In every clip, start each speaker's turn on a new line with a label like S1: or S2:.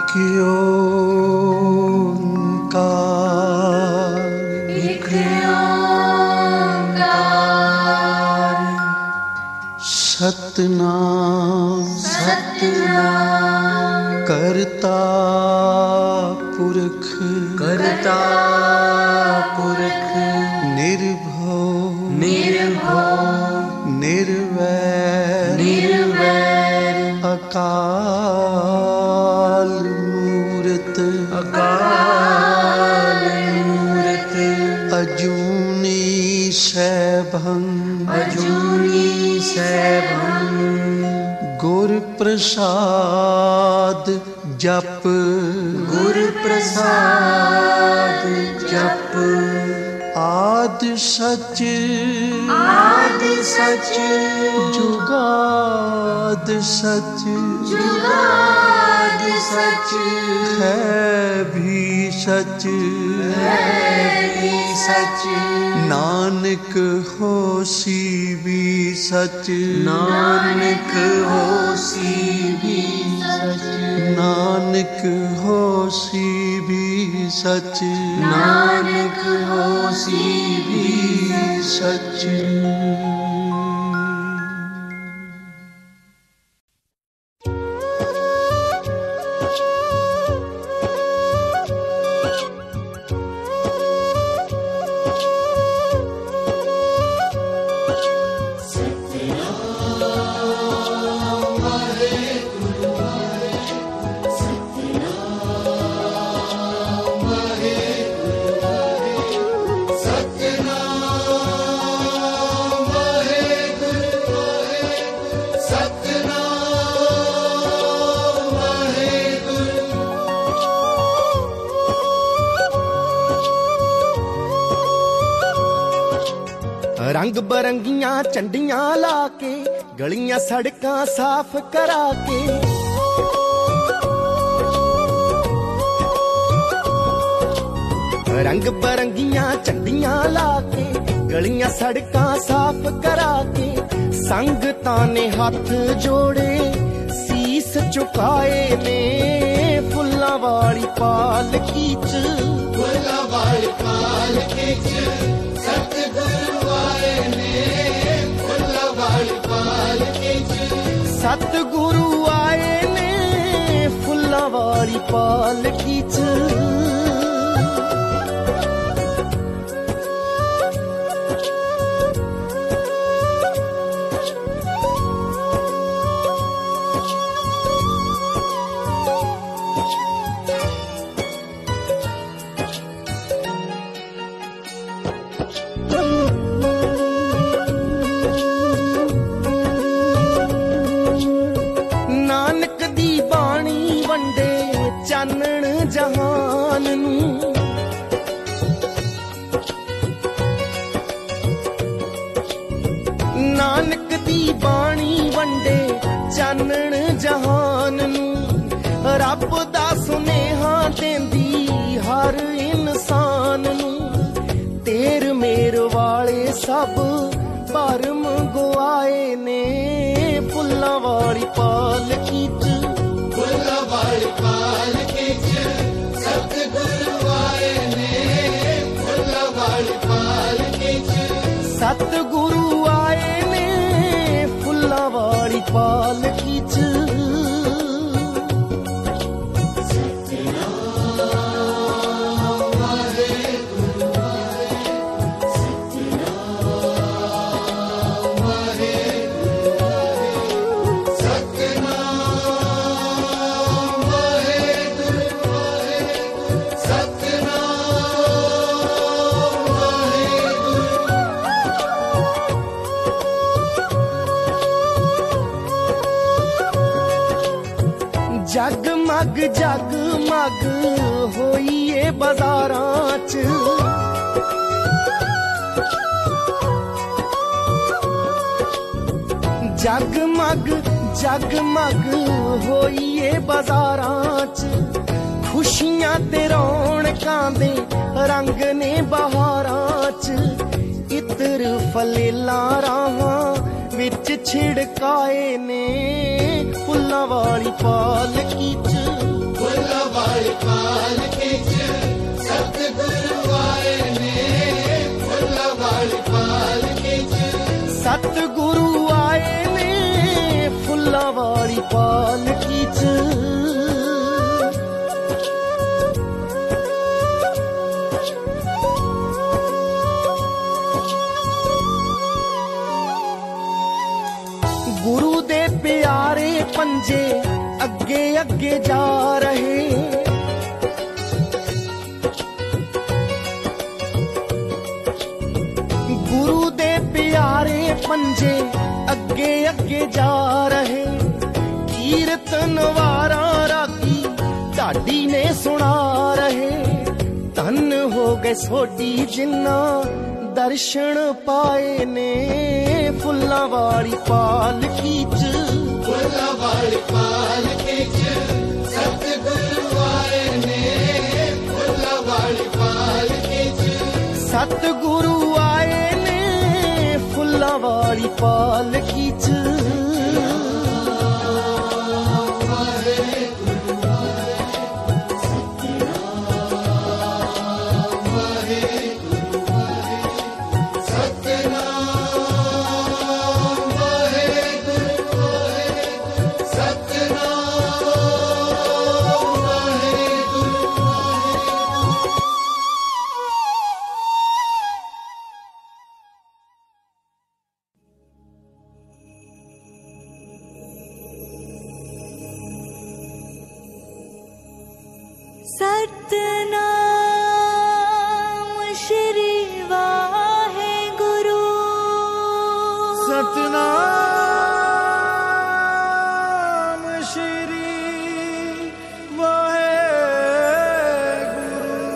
S1: एक ओंकार,
S2: एक ओंकार,
S1: सतनाम
S2: सतनाम,
S1: करता पुरख,
S2: करता पुरख,
S1: निर्भव
S2: निर्भव,
S1: निर्वैर
S2: निर्वैर,
S1: अकाल मूरत,
S2: अकाल मूरत,
S1: अजूनी सैभं,
S2: अजूनी सैभं,
S1: गुर प्रसाद जप,
S2: गुर प्रसाद जप,
S1: आद सच,
S2: आद सच,
S1: जुगाद सच,
S2: जुगाद सच,
S1: है भी सच,
S2: है भी सच,
S1: नानक होसी भी सच,
S2: नानक होसी भी सच,
S1: नानक होसी भी सच,
S2: नानक होसी भी
S1: सच।
S3: रंग बरंगियां झंडियां ला के गलियां सड़कां साफ करा के, रंग बरंगियां झंडियां ला के गलियां सड़कां साफ करा के, संगतां ने हथ जोड़े सीस झुकाए ने, फुल्लां वाली पालकी च, फुल्लां वाली पालकी च सतगुरु आए ने, फुल्लां वाली पालकी च सतगुरु आए ने, फुल्लां वाली पालकी च। नानक दी बाणी वंडे चानण जहान नूं, नानक दी बाणी वंडे चानण जहान नूं, रब दा सुनेहा देंदी हर इंसान नूं, तेर मेर वाले सब भरम गुआए ने, फुल्लां वाली पालकी च, फुल्लां वाली पालकी च सतगुरु आए ने, फुल्लां वाली पालकी च सतगुरु आए ने, फुल्लां वाली पालकी च। जगमग जगमग होइए बाजारां च, जगमग जगमग होइए बाजारां च, खुशियां ते रौनकां दे रंग ने बहारां च, इत्र फलेला राहां विच छिड़काए ने, फुल्लां वाली पालकी च,
S2: फुल्ला वाली पालकी च सतगुरु आए ने, फुल्ला वाली पालकी च
S3: सतगुरु आए ने, फुल्ला वाली पालकी च। गुरु दे प्यारे पंजे अगे अगे जा रहे, गुरु दे प्यारे पंजे अगे अगे जा रहे। कीर्तन वारा रागी ढाडी ने सुना रहे। धन हो गए सोडी जिन्ना दर्शन पाए ने, फुल्ला वाली पालकी च,
S2: फुल्ला वाली पालकी च सतगुरु आए ने, फुल्ला वाली पालकी च
S3: सतगुरु आए ने, फुल्ला वाली पालकी च।
S4: सतनाम श्री वाहेगुरु,
S3: सतनाम श्री वाहेगुरु।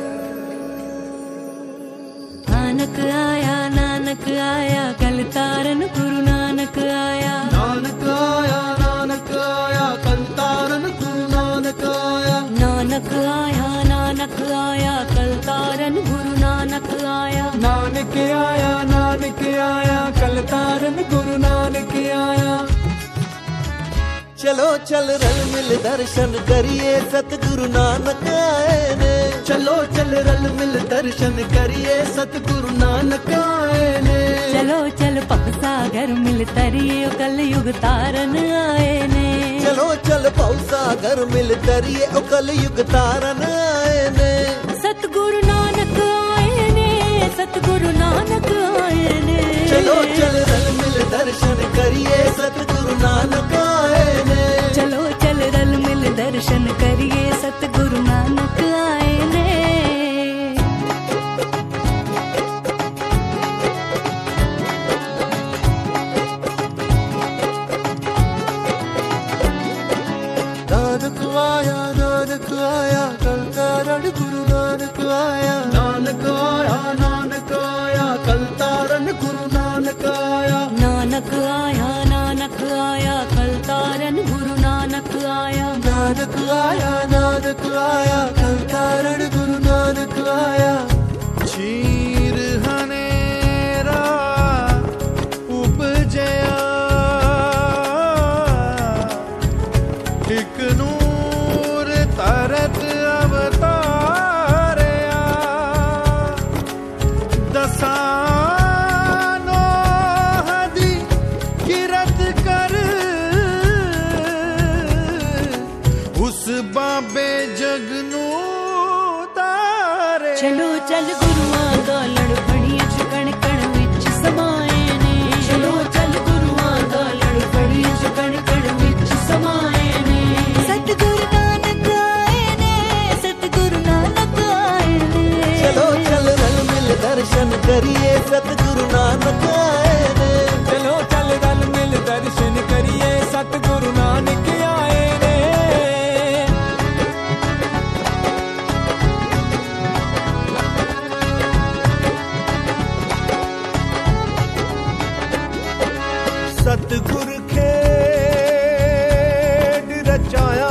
S4: नानक आया कल तारन, गुरु नानक आया,
S3: नानक आया कल तारन, गुरु नानक आया।
S4: नानक आया कल तारन, गुरु नानक आया,
S3: नानक आया कल तारन, गुरु नानक आया। चलो चल रल मिल दर्शन करिए, सतगुरु नानक आए ने। चलो चल रल मिल दर्शन करिए, सतगुरु नानक आए ने।
S4: चलो चल भवसागर मिल तरिए, कल युग तारन आए ने।
S3: चलो चल भवसागर मिल तरिए, कल युग तारन आए ने।
S4: सतगुरु नानक आए ने, सतगुरु नानक आए ने।
S3: चलो चल रल मिल दर्शन करिए, सतगुरु नानक आए ने।
S4: चलो चल रल मिल दर्शन करिए, सतगुरु नानक आए ने।
S3: नानक आया कल तारन, गुरु नानक आया। नानक आया कल तारन, गुरु नानक आया।
S4: नानक आया कल तारन, गुरु नानक आया।
S3: नानक आया कल तारन, गुरु नानक आया। चीर हनेरा उपजया, एक नूर तरत अवतारया। दसानो हदी किरत कर, उस बाबे जगनू तारे।
S4: चलो चल गुरुआं दा लड़ फड़िए च कण कण विच समाए ने। चलो चल गुरुआं दा लड़ फड़िए च कण कण विच समाए ने। सतगुरु नानक आए ने, सतगुरु नानक आए ने।
S3: चलो चल रल मिल दर्शन करिए, सतगुरु नानक आए ने। चलो चल रल मिल दर्शन करिए, सतगुरु नानक आए ने। सतगुर खेड रचाया,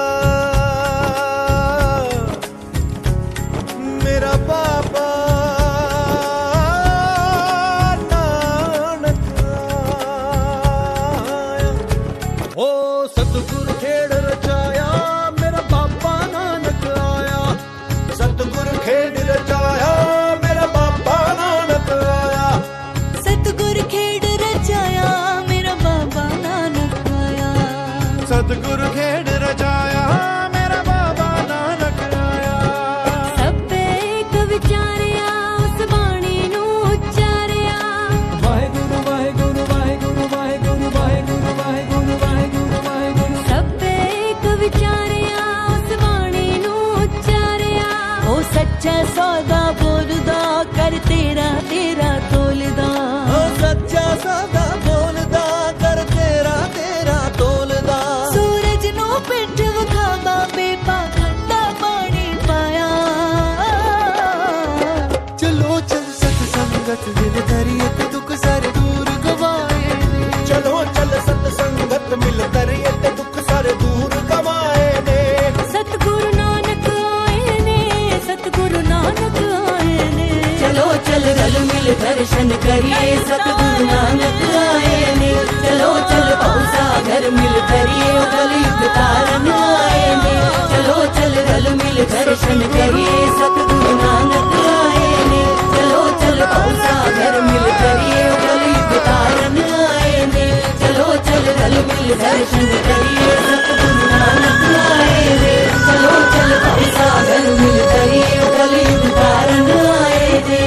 S3: मेरा बाबा नानक आया। ओ सतगुर खेड रचाया, मेरा बाबा
S4: करिए सतगुरु नानक आए ने। चलो चल भवसागर मिल करिए कलयुग तारन आए ने। चलो चल रल मिल दर्शन करिए सतगुरु नानक आए ने। चलो चल भवसागर मिल करिए कलयुग तारन आए ने। चलो चल रल मिल दर्शन करिए सतगुरु नानक आए ने। चलो चल भवसागर मिल करिए कलयुग तारन आए ने।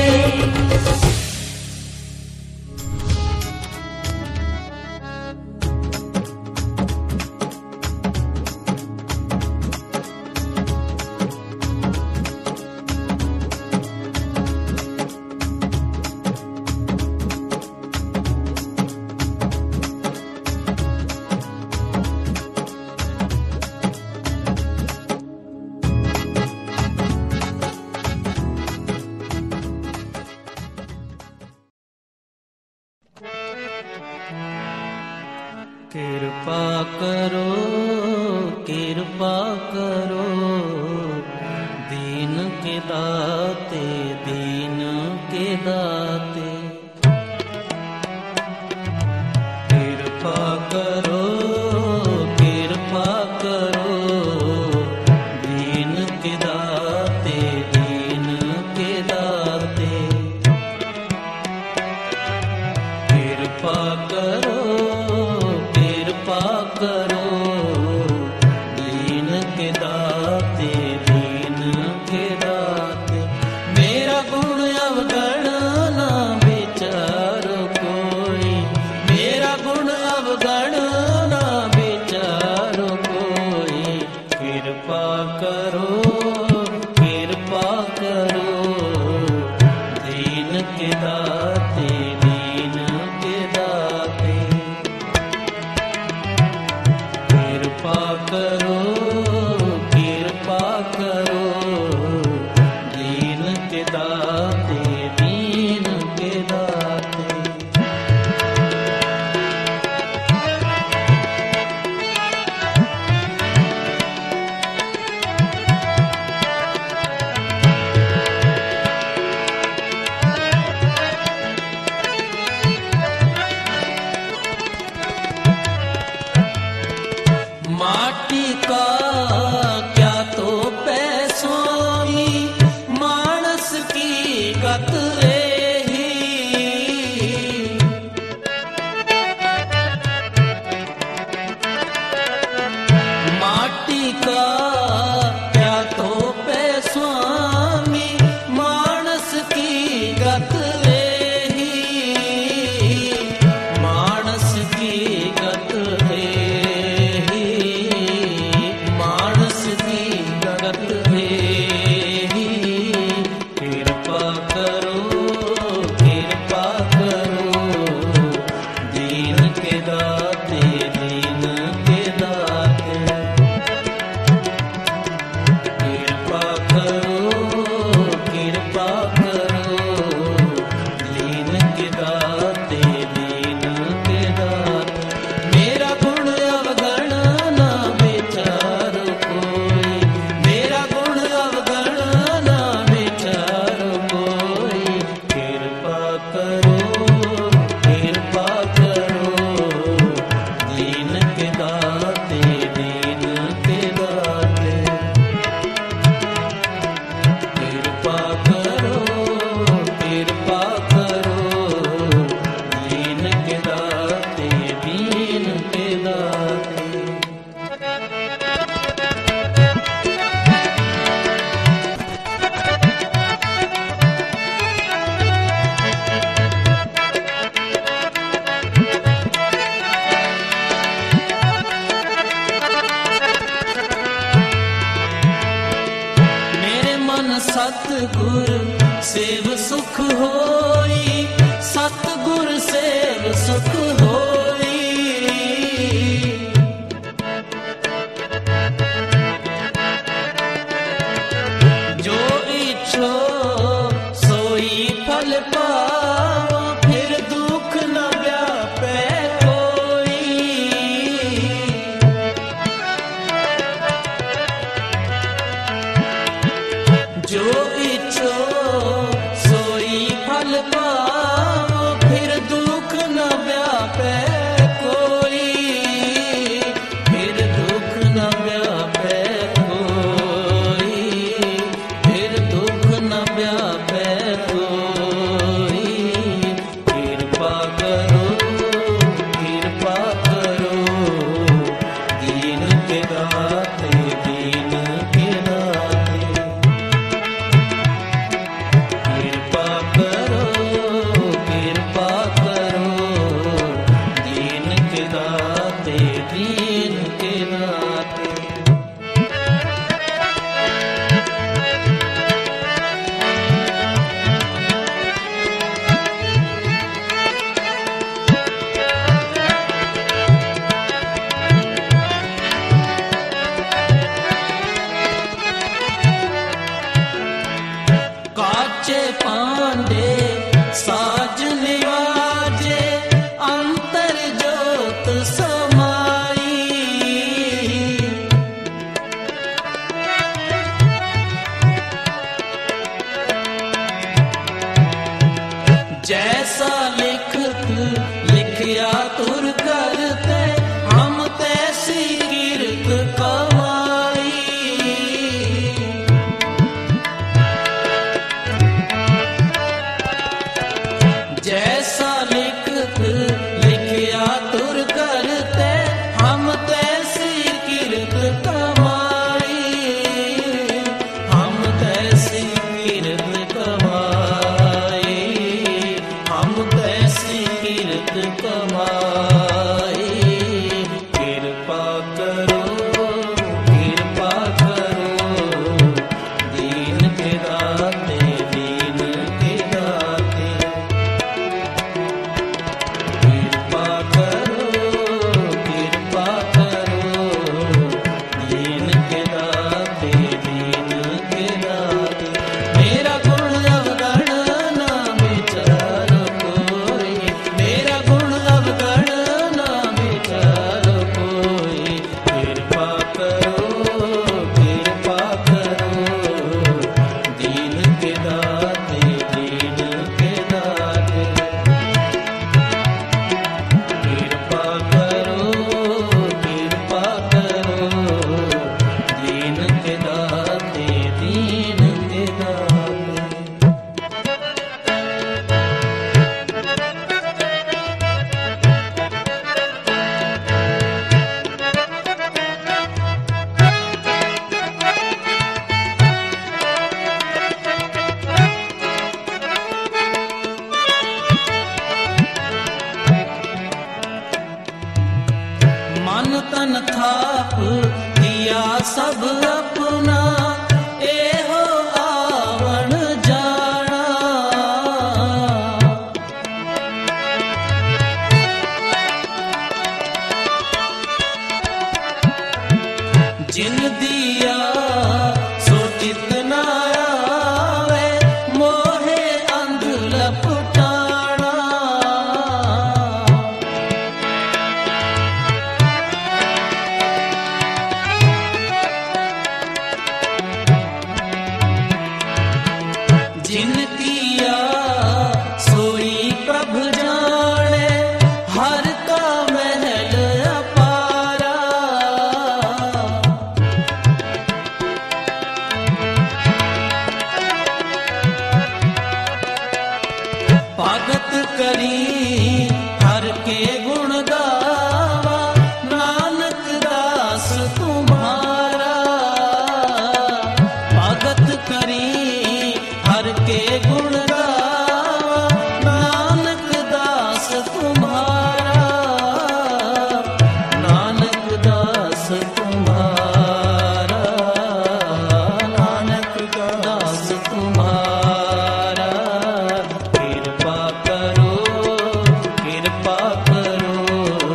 S3: कृपा करो कृपा करो दीन के दाते दीन के दाते। कृपा करो कृपा करो दीन के दाते दीन के दाते। कृपा करो कृपा करो दीन के दाते दीन के दाते। मेरा गुण अवगण ना विचारो कोई। मेरा गुण अवगण ना विचारो कोई। कृपा करो कृपा करो दीन के दाते दीन के दाते। कृपा करो कृपा करो दीन के दाते दीन के दाते। माटी का क्या तो पैसों मानस की गत रही। माटी का क्या तो पैसों मानस की गत रही। मानस की गत रही मानस की गत रही। कृपा करो कृपा करो दीन के दाते दीन के दाते। कृपा करो कृपा करो दीन के दाते दीन के दाते। मेरा गुण अवगण ना विचारो कोई। मेरा गुण अवगण ना विचारो कोई। कृपा करो कृपा करो दीन के दाते दीन के दाते। कृपा करो कृपा करो दीन के दाते दीन के दाते। मेरे मन सतगुर सेव सुख होई। सतगुर सेव सुख होई। जो इच्छो सोई फल पाओ। फिर दुख न व्यापे कोई। जो इच्छो सोई फल व्यापे कोई, फिर दुख न व्यापे कोई, फिर दुख न व्यापे कोई। कृपा करो कृपा करो, दीन के दाते दीन के दाते। कृपा करो कृपा करो, दीन के दाते दीन के दाते। काचे पांडे साज निवाजे, अंतर जोत समाई। जैसा लिखत लिखिया तुर करते, हम तैसी कीर्त कमाई। जैसा लिखत लिखिया तुर करते, हम तैसी कीर्त कमाई। हम तैसी कीर्त कमाई, हम तैसी कीर्त कमाई। कृपा करो कृपा करो, दीन के दाते दीन के दाते। कृपा करो कृपा करो, दीन के दाते दीन के दाते। मेरा गुण अवगण ना विचारो कोई, मेरा गुण अवगण ना विचारो कोई। कृपा करो कृपा करो, दीन के दाते दीन के दाते। कृपा करो कृपा करो, दीन के दाते दीन के दाते। मन तन थाप दिया सब अपना, एहो आवण जाना। जिन दिया सो चित न आवे, मोहे अंध लपटाना। जिन किया सोई प्रभु जाने, हर का महल अपारा। भगत करी हर के गुण गावा, नानक दास तुम्हारा। भगत करी हर के गुण गावा, नानक दास तुम्हारा। नानक दास तुम्हारा, नानक दास तुम्हारा। कृपा करो कृपा करो,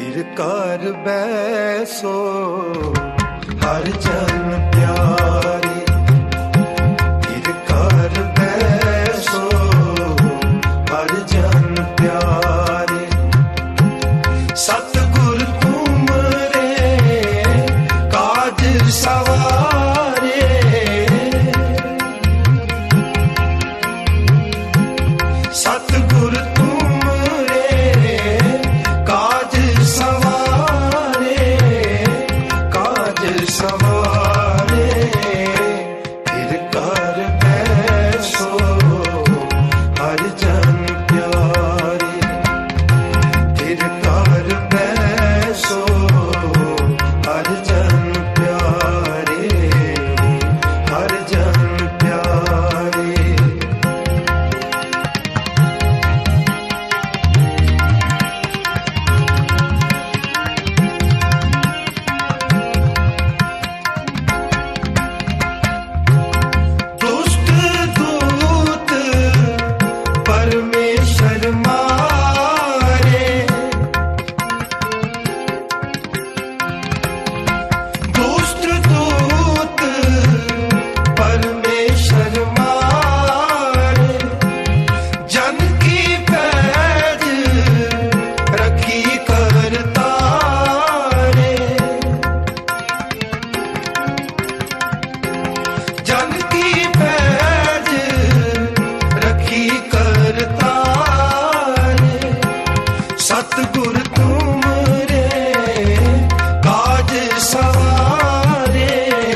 S1: फिर कर बैसो हर जन प्यारे, फिर कर बैसो हर जन प्यारे। सतगुर तुमरे काज सवारे, सतगुर तुमरे काज सवारे, काज सवारे। फिर कर बैसो हर जन प्यारे, फिर कर बैसो हर जन प्यारे, हर जन प्यारे। दुष्ट दूत परमेश्वर मारे, दुष्ट दूत परमेश्वर मारे। जन की पैज रखी करतारे, जन की पैज रखी करतारे। सतगुर तुमरे काज सवारे,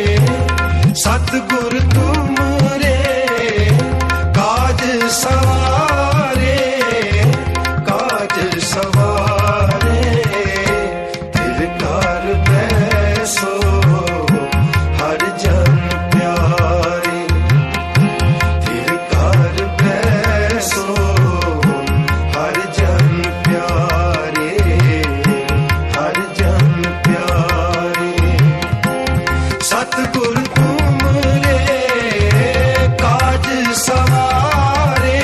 S1: सतगुर तुमरे काज सवारे, काज सवारे। फिर कर बैसो हर जन प्यारे, फिर कर बैसो हर जन प्यारे, हर जन प्यारे। सतगुर तुमरे काज सवारे,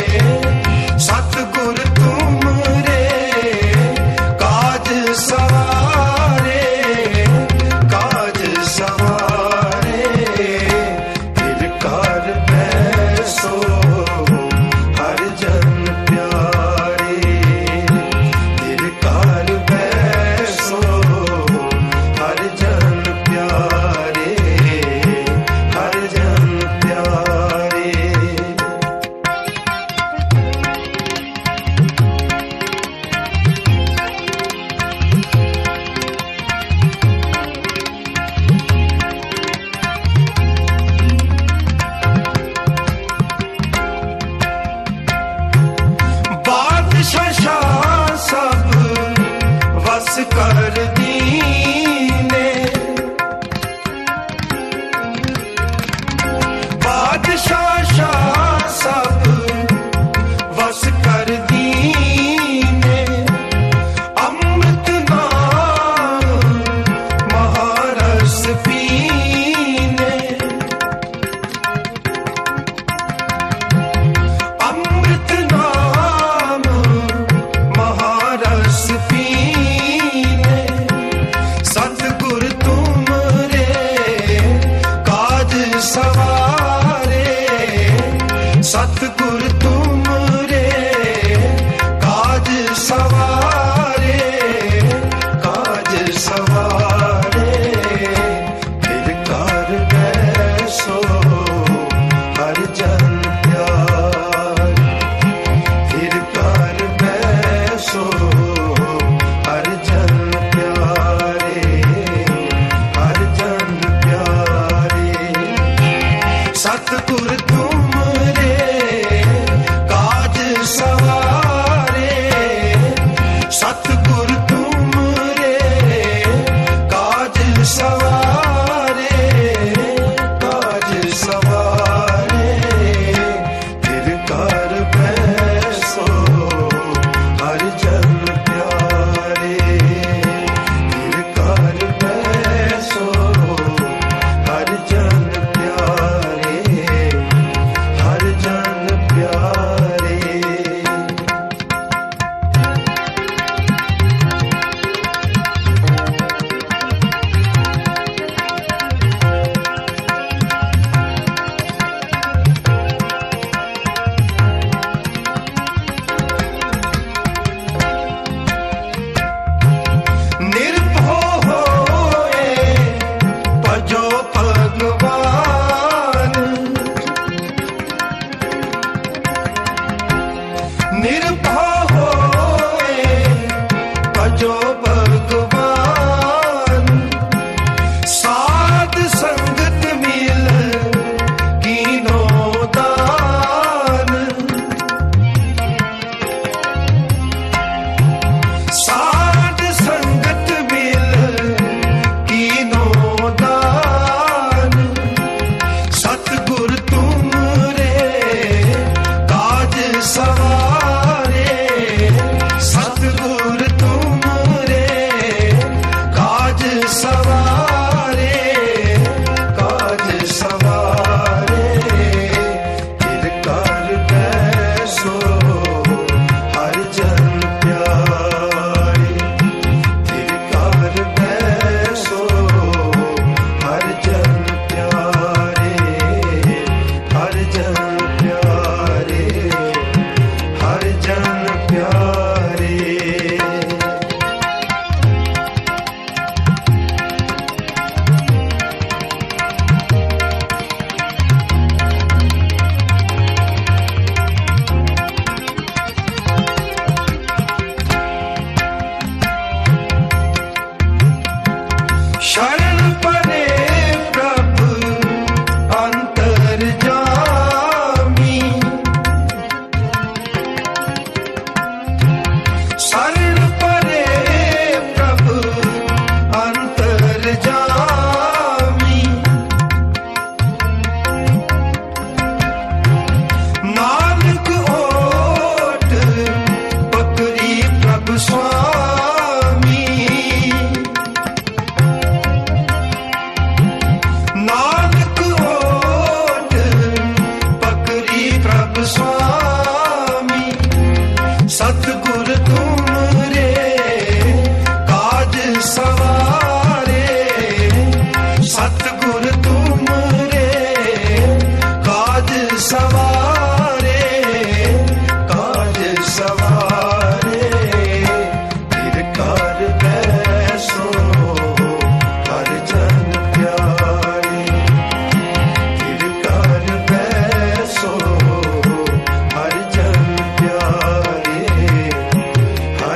S1: सतगुर तुमरे काज सवारे, काज सवारे। फिर कर बैसो हर जन प्यारे, फिर कर बैसो हर जन प्यारे, हर जन प्यारे। बादशाह सब वस कर दीने, बादशाह सब वस कर दीने। अमृत नाम महारस पीने, अमृत नाम महारस पीने। शरण परे प्रभु अंतरजामी नानक ओट पकड़ी प्रभु स्वामी नानक ओट पकड़ी प्रभु स्वामी सतगुर तुमरे काज सवारे सतगुर तुमरे काज सवारे काज सवारे तिरकार बैसो हर जन प्यारे तिरकार बैसो हर जन प्यारे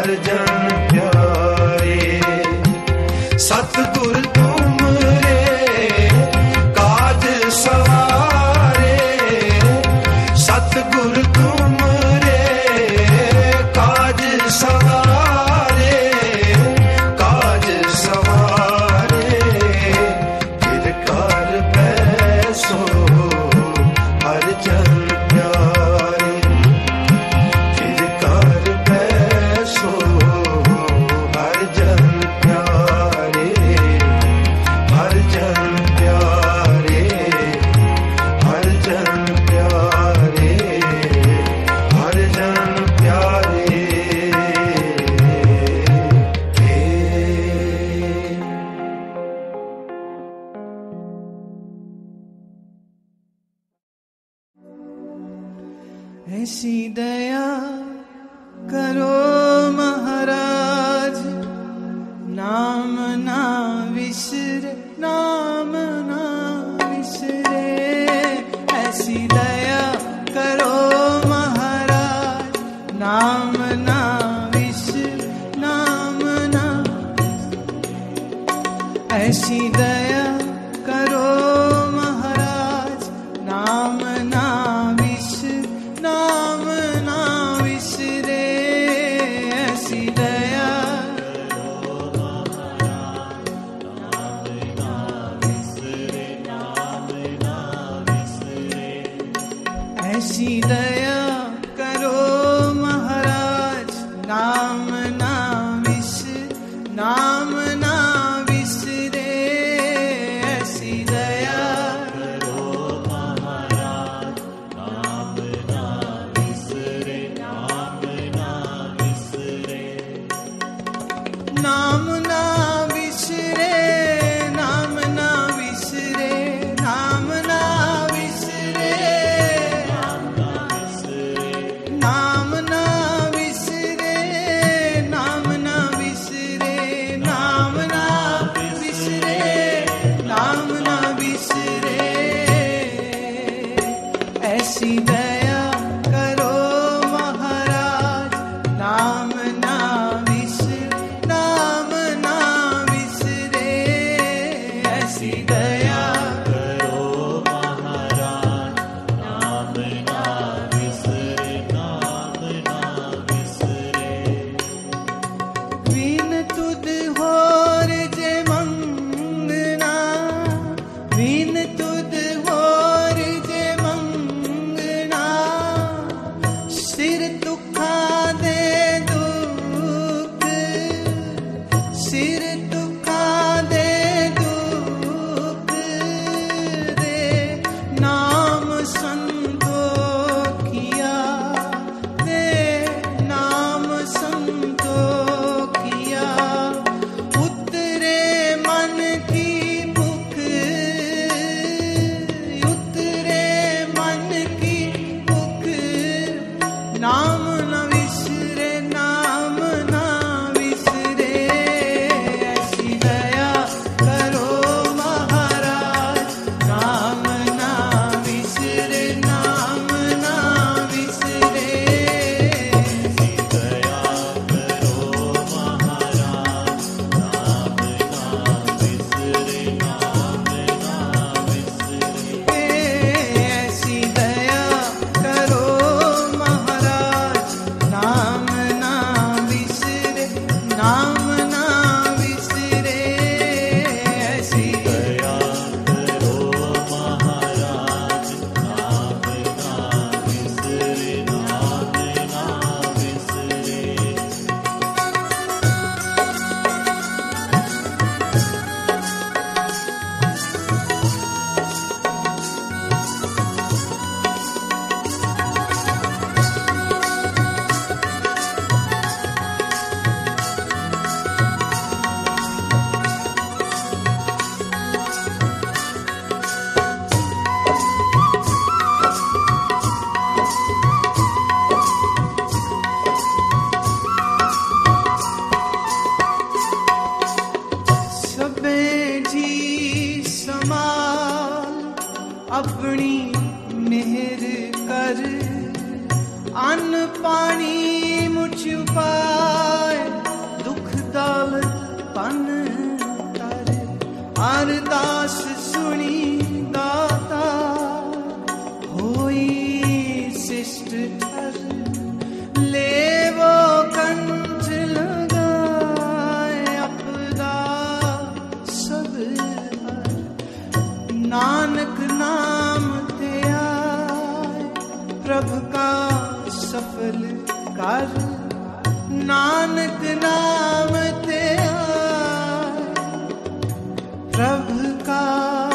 S1: अरदास सुनी दाता होई शिष्ट ठर लेवो कंठ लगाए अपदा सब हर नानक नाम ते आए प्रभु का सफल कर नानक नाम ते आए प्रभु का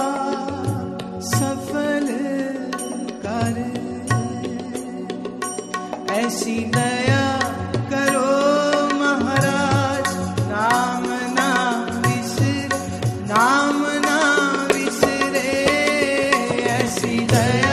S1: सफल कर ऐसी दया करो महाराज नाम ना विसर नाम ना विसरे ऐसी दया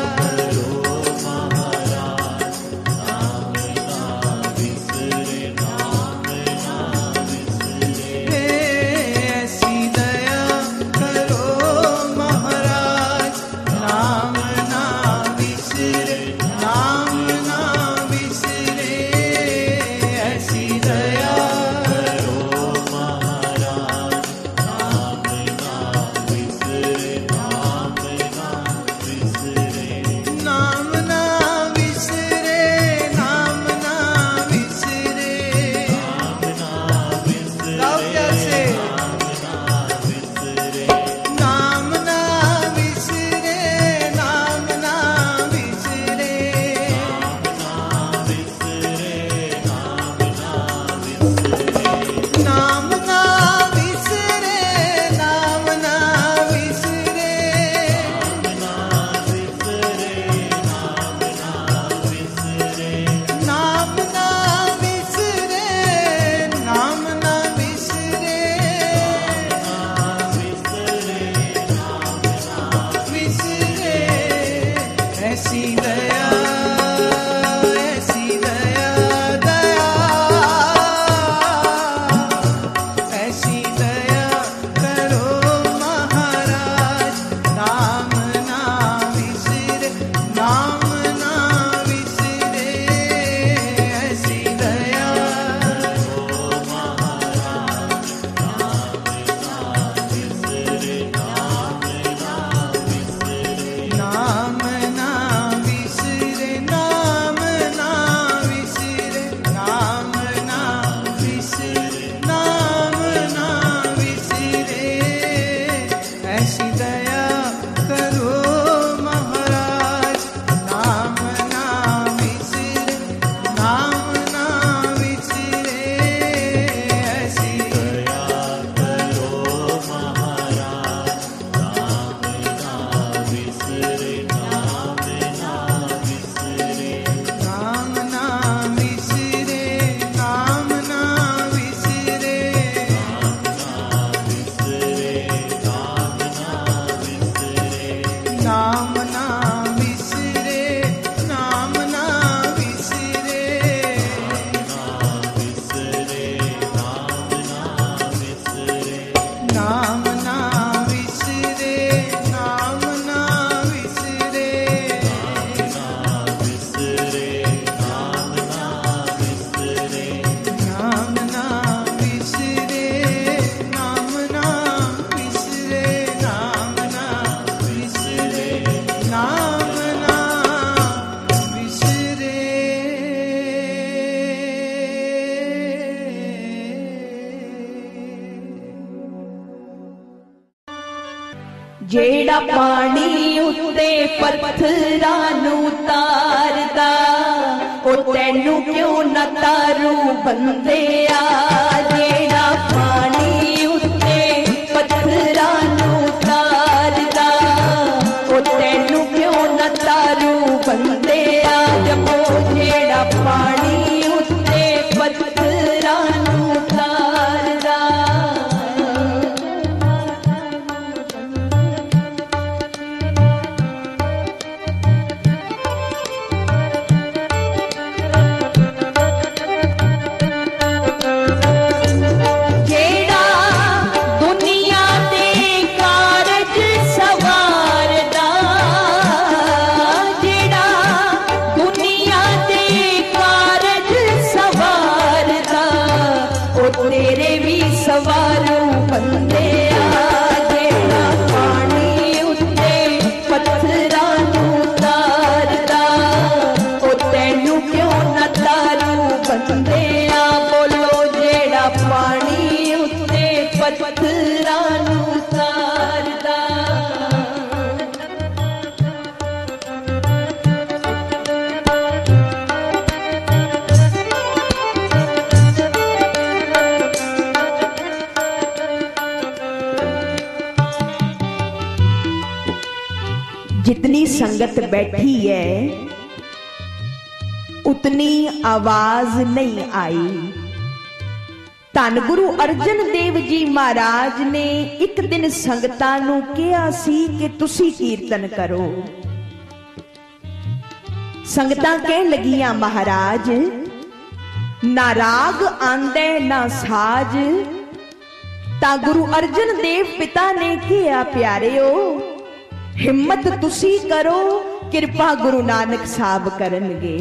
S4: जेड़ा पानी उत्ते पत्थरां नूं तारदा ओ तैनू क्यों न तारू बंदिया जेड़ा पानी उत्ते पत्थरां नूं तारदा ओ तैनू क्यों न तारू बंदिया जपो जेड़ा पानी उत्ते पत्थरां नूं तारदा तेरे भी सवारू बंदे आ
S5: जितनी संगत बैठी है उतनी आवाज नहीं आई। धन गुरु अर्जन देव जी महाराज ने एक दिन संगतां नूं कहा सी कि तुसी कीर्तन करो। संगतां कहन लगियां महाराज ना राग आंदे ना साज। ता गुरु अर्जन देव पिता ने कहा प्यारेओ हिम्मत तुसी करो किरपा गुरु नानक साहब करनगे।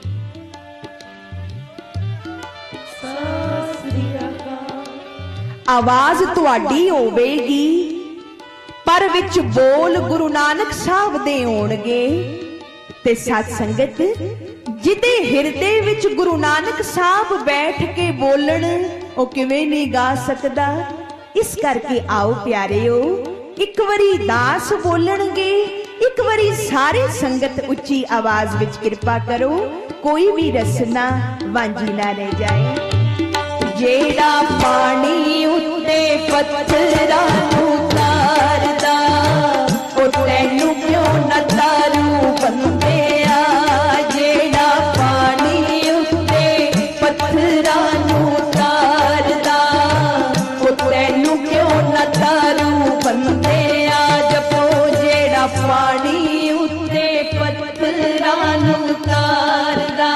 S5: आवाज तुहाडी होवेगी पर विच बोल गुरु नानक साहब दे होणगे। ते सत संगत जिदे हिरदे विच गुरु नानक साहब बैठ के बोलन ओ किवें नहीं गा सकदा। इस करके आओ प्यारेओ एक वरी दास बोलणगे, एक वरी सारी संगत उच्ची आवाज विच किरपा करो कोई भी रसना वांझी ना रह जाए। जेड़ा पानी उत्ते पत्थरां नूं तारदा ओ तैनूं क्यों न तारू बंदिया। जेड़ा पानी उत्ते पत्थरां नूं तारदा ओ तैनूं क्यों न तारू बंदिया। जपो जेड़ा पानी उत्ते पत्थरां नूं तारदा।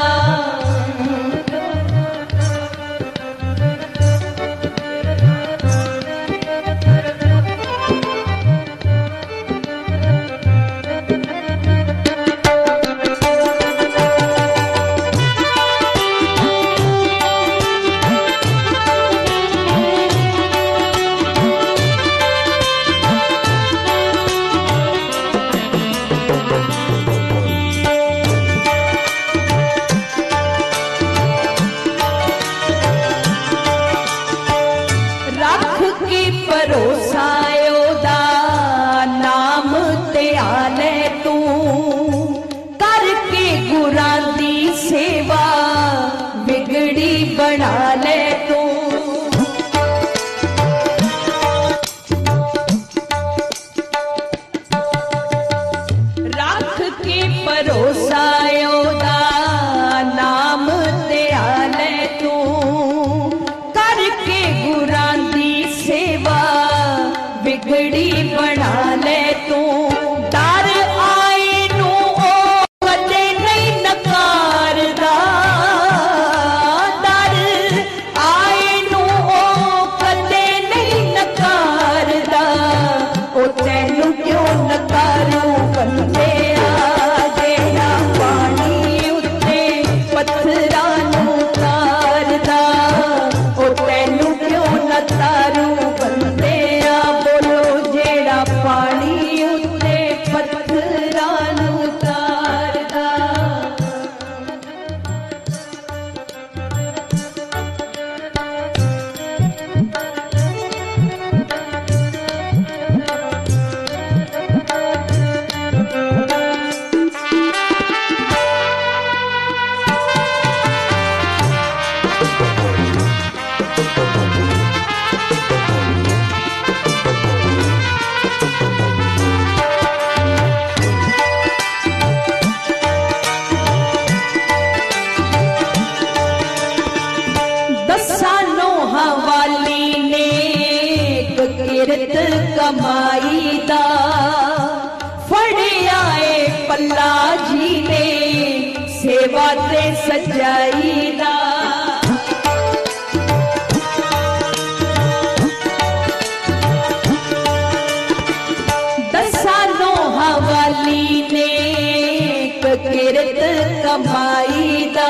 S5: कमाई दा फड़िया पल्ला जी ने सेवा ते सजाई दा। दसानो हवाली ने किरत कमाई दा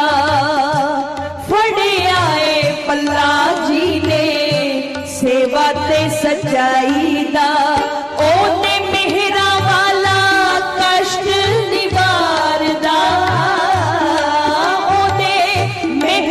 S5: फड़िया पल्ला जी ने सेवा ते सजाई दा। ओने मेहरा वाला कष्ट निवारदा। ओने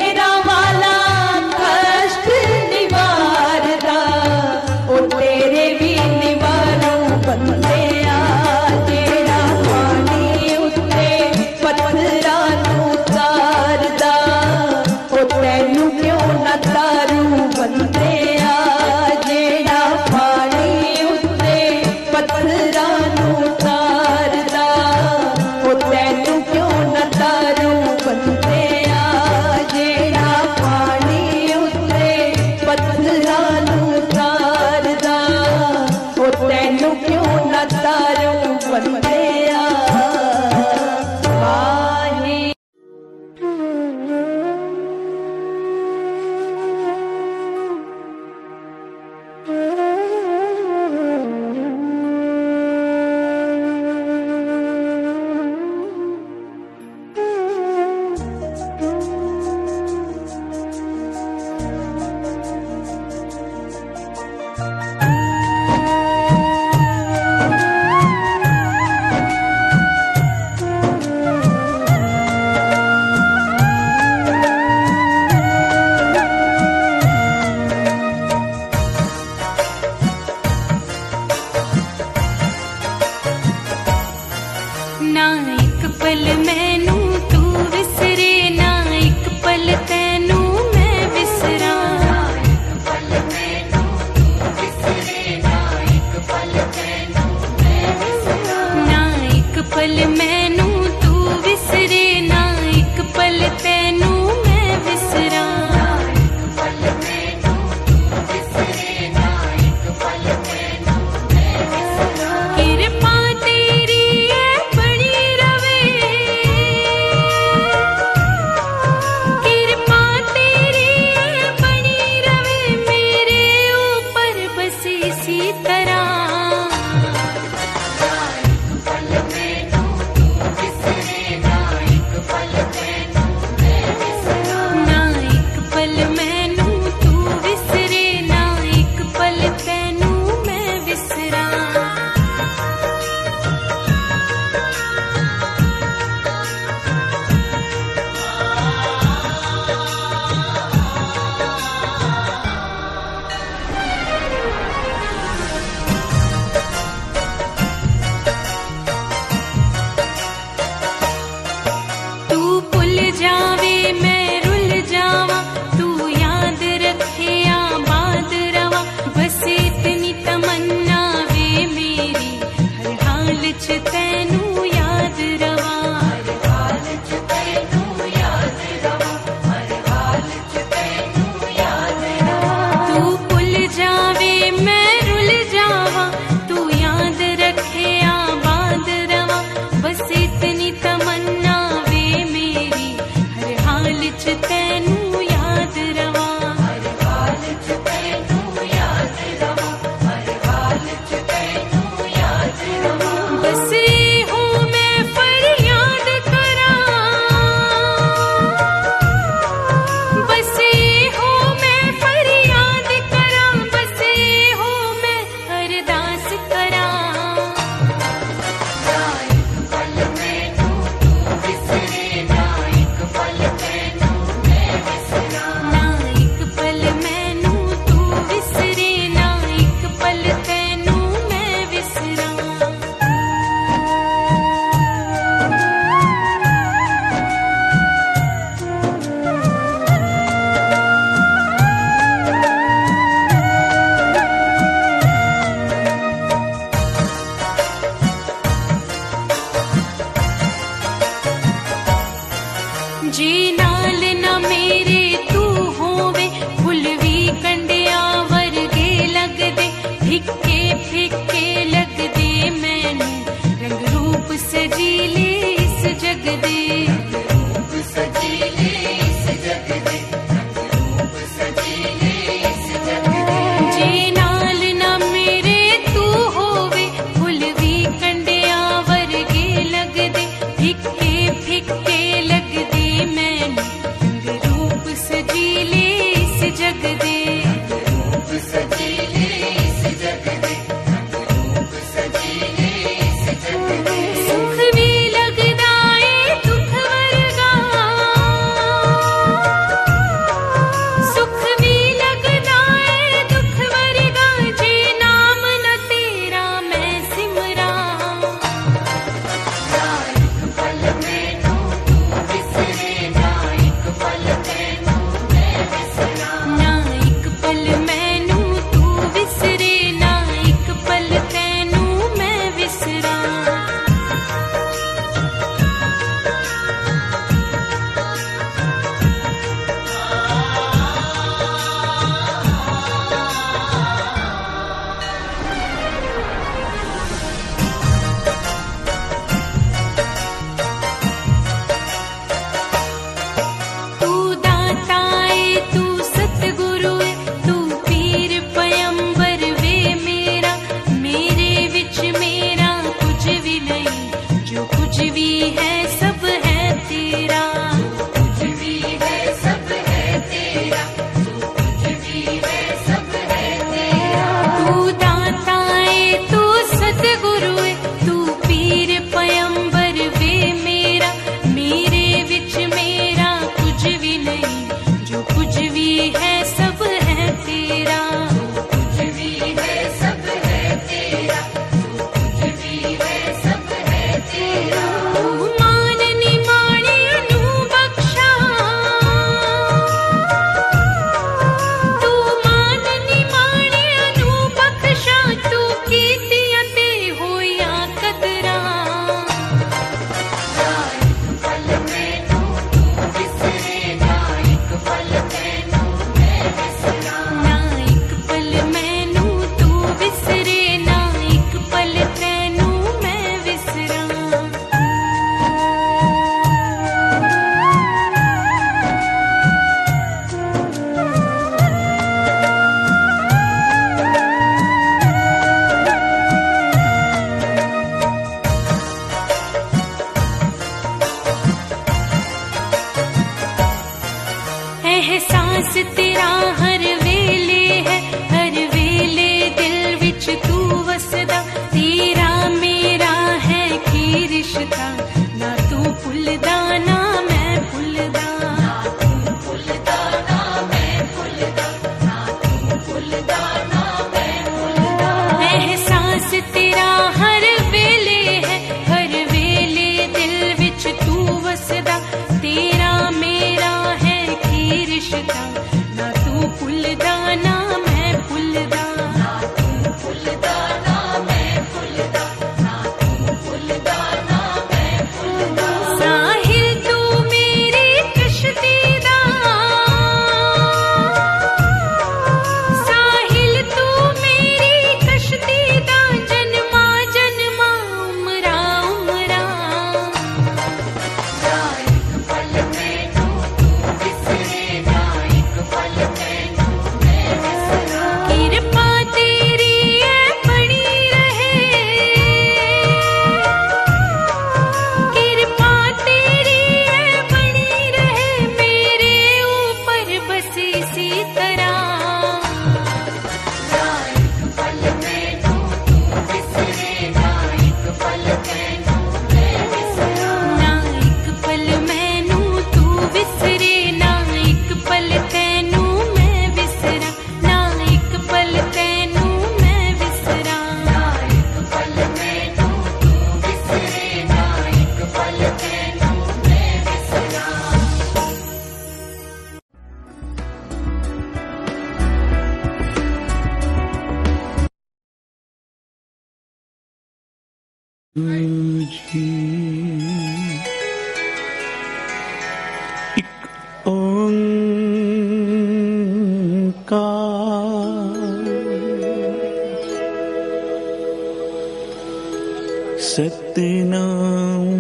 S6: सतनाम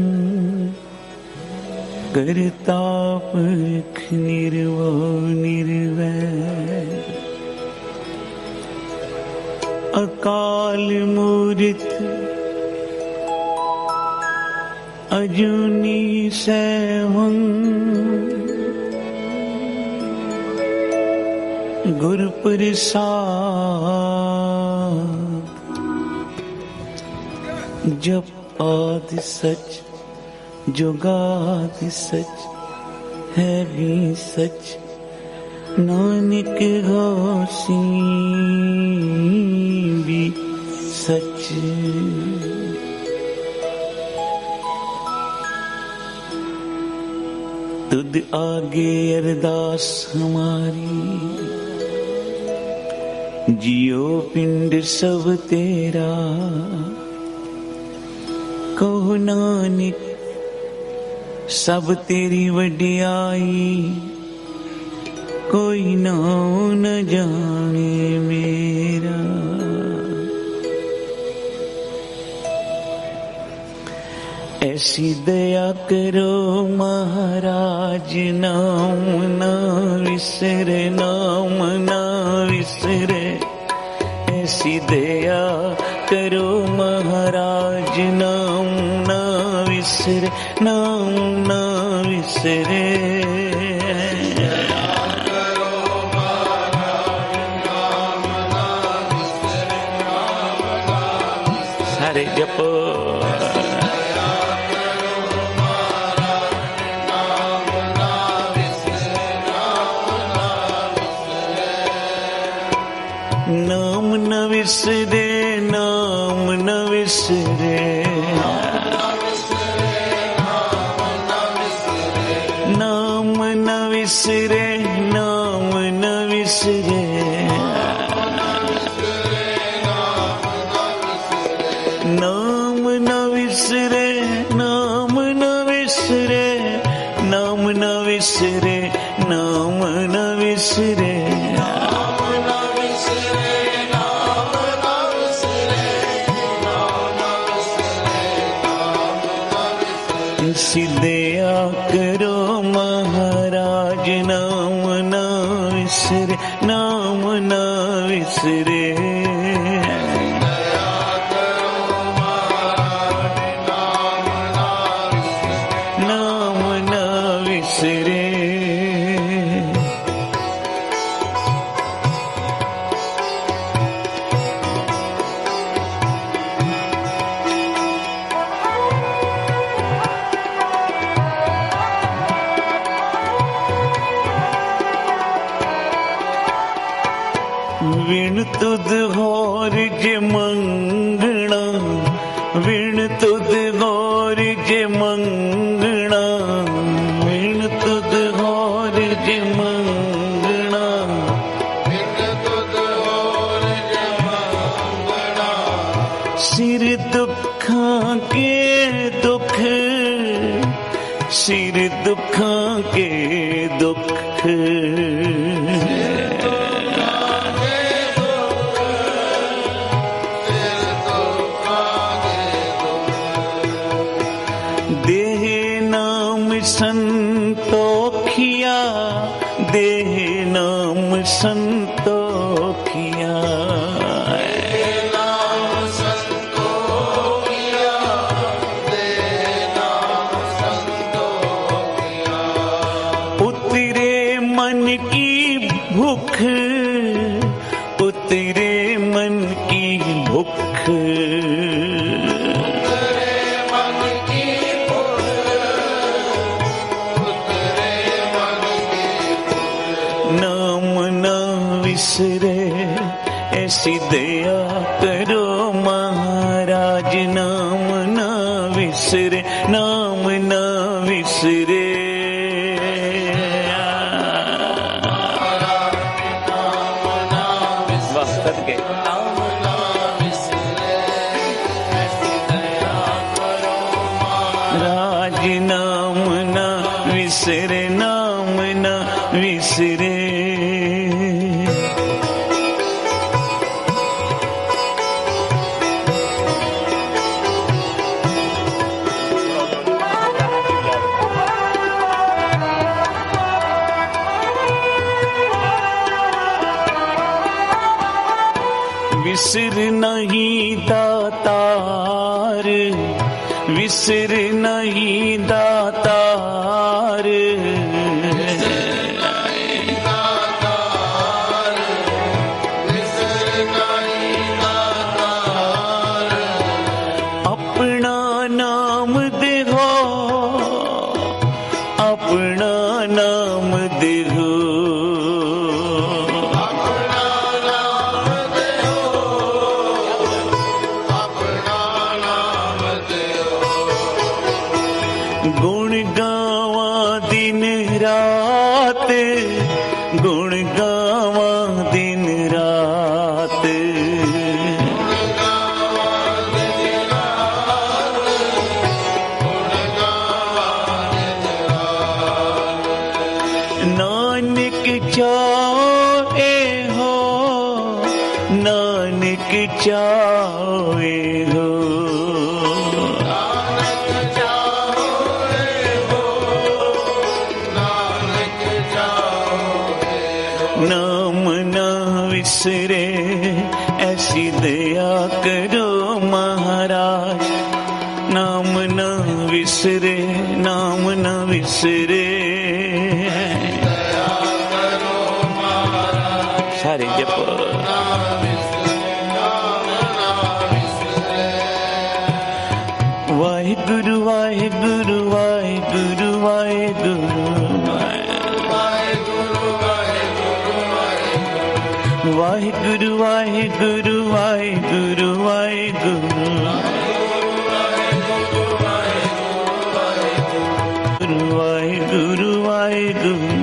S6: करताप निर्भव निर्वैर अकाल मूर्त अजूनी सैभं गुरु प्रसाद जप आदि सच जुगाद सच है भी सच नानक होसी भी सच। तुद आगे अरदास हमारी जियो पिंड सब तेरा कहो नानक सब तेरी वडियाई कोई नाम न जाने मेरा। ऐसी दया करो महाराज नाम ना विसरे नाम ना विसरे। ऐसी दया करो महाराज नाम ना विसरे नाम ना विसरे। सारे जपो नाम न विसरे नाम न विसरे नाम न विसरे नाम न विसरे नाम न विसरे नाम न विसरे नाम न विसरे नाम न विसरे। ऐसी दया करो महाराज नाम ना विसरे नाम ना विसरे। नाम ना विसरे। विण तुद होर जे मंगना विण तुद होर जे मंगना विण तुद होर जे मंगना सिर दुखां के दुख सिर दुखां के दुख देह नाम संतोखिया देह नाम संतोखिया उतरे मन की भूख उतरे मन की भूख विसरे। ऐसी दया करो महाराज नाम ना विसरे नाम ना विसरे। वक्त के नाम ना विसरे। ऐसी दया विसर नहीं दातार, विसर नहीं दातार। अपना नाम देहो, अपना नाम देहो, गुण गावा दिन रात, गुण गावा दिन रात। नानक चाहे हो, नानक चाहे हो, नाम ना विसरे ऐसी दया करो महाराज। नाम ना विसरे, नाम ना विसरे। सारे जपो। वाहिगुरु वाहिगुरु वाहिगुरु वाहिगुरु वाहिगुरु वाहिगुरु वाहिगुरु वाहिगुरु वाहिगुरु वाहिगुरु।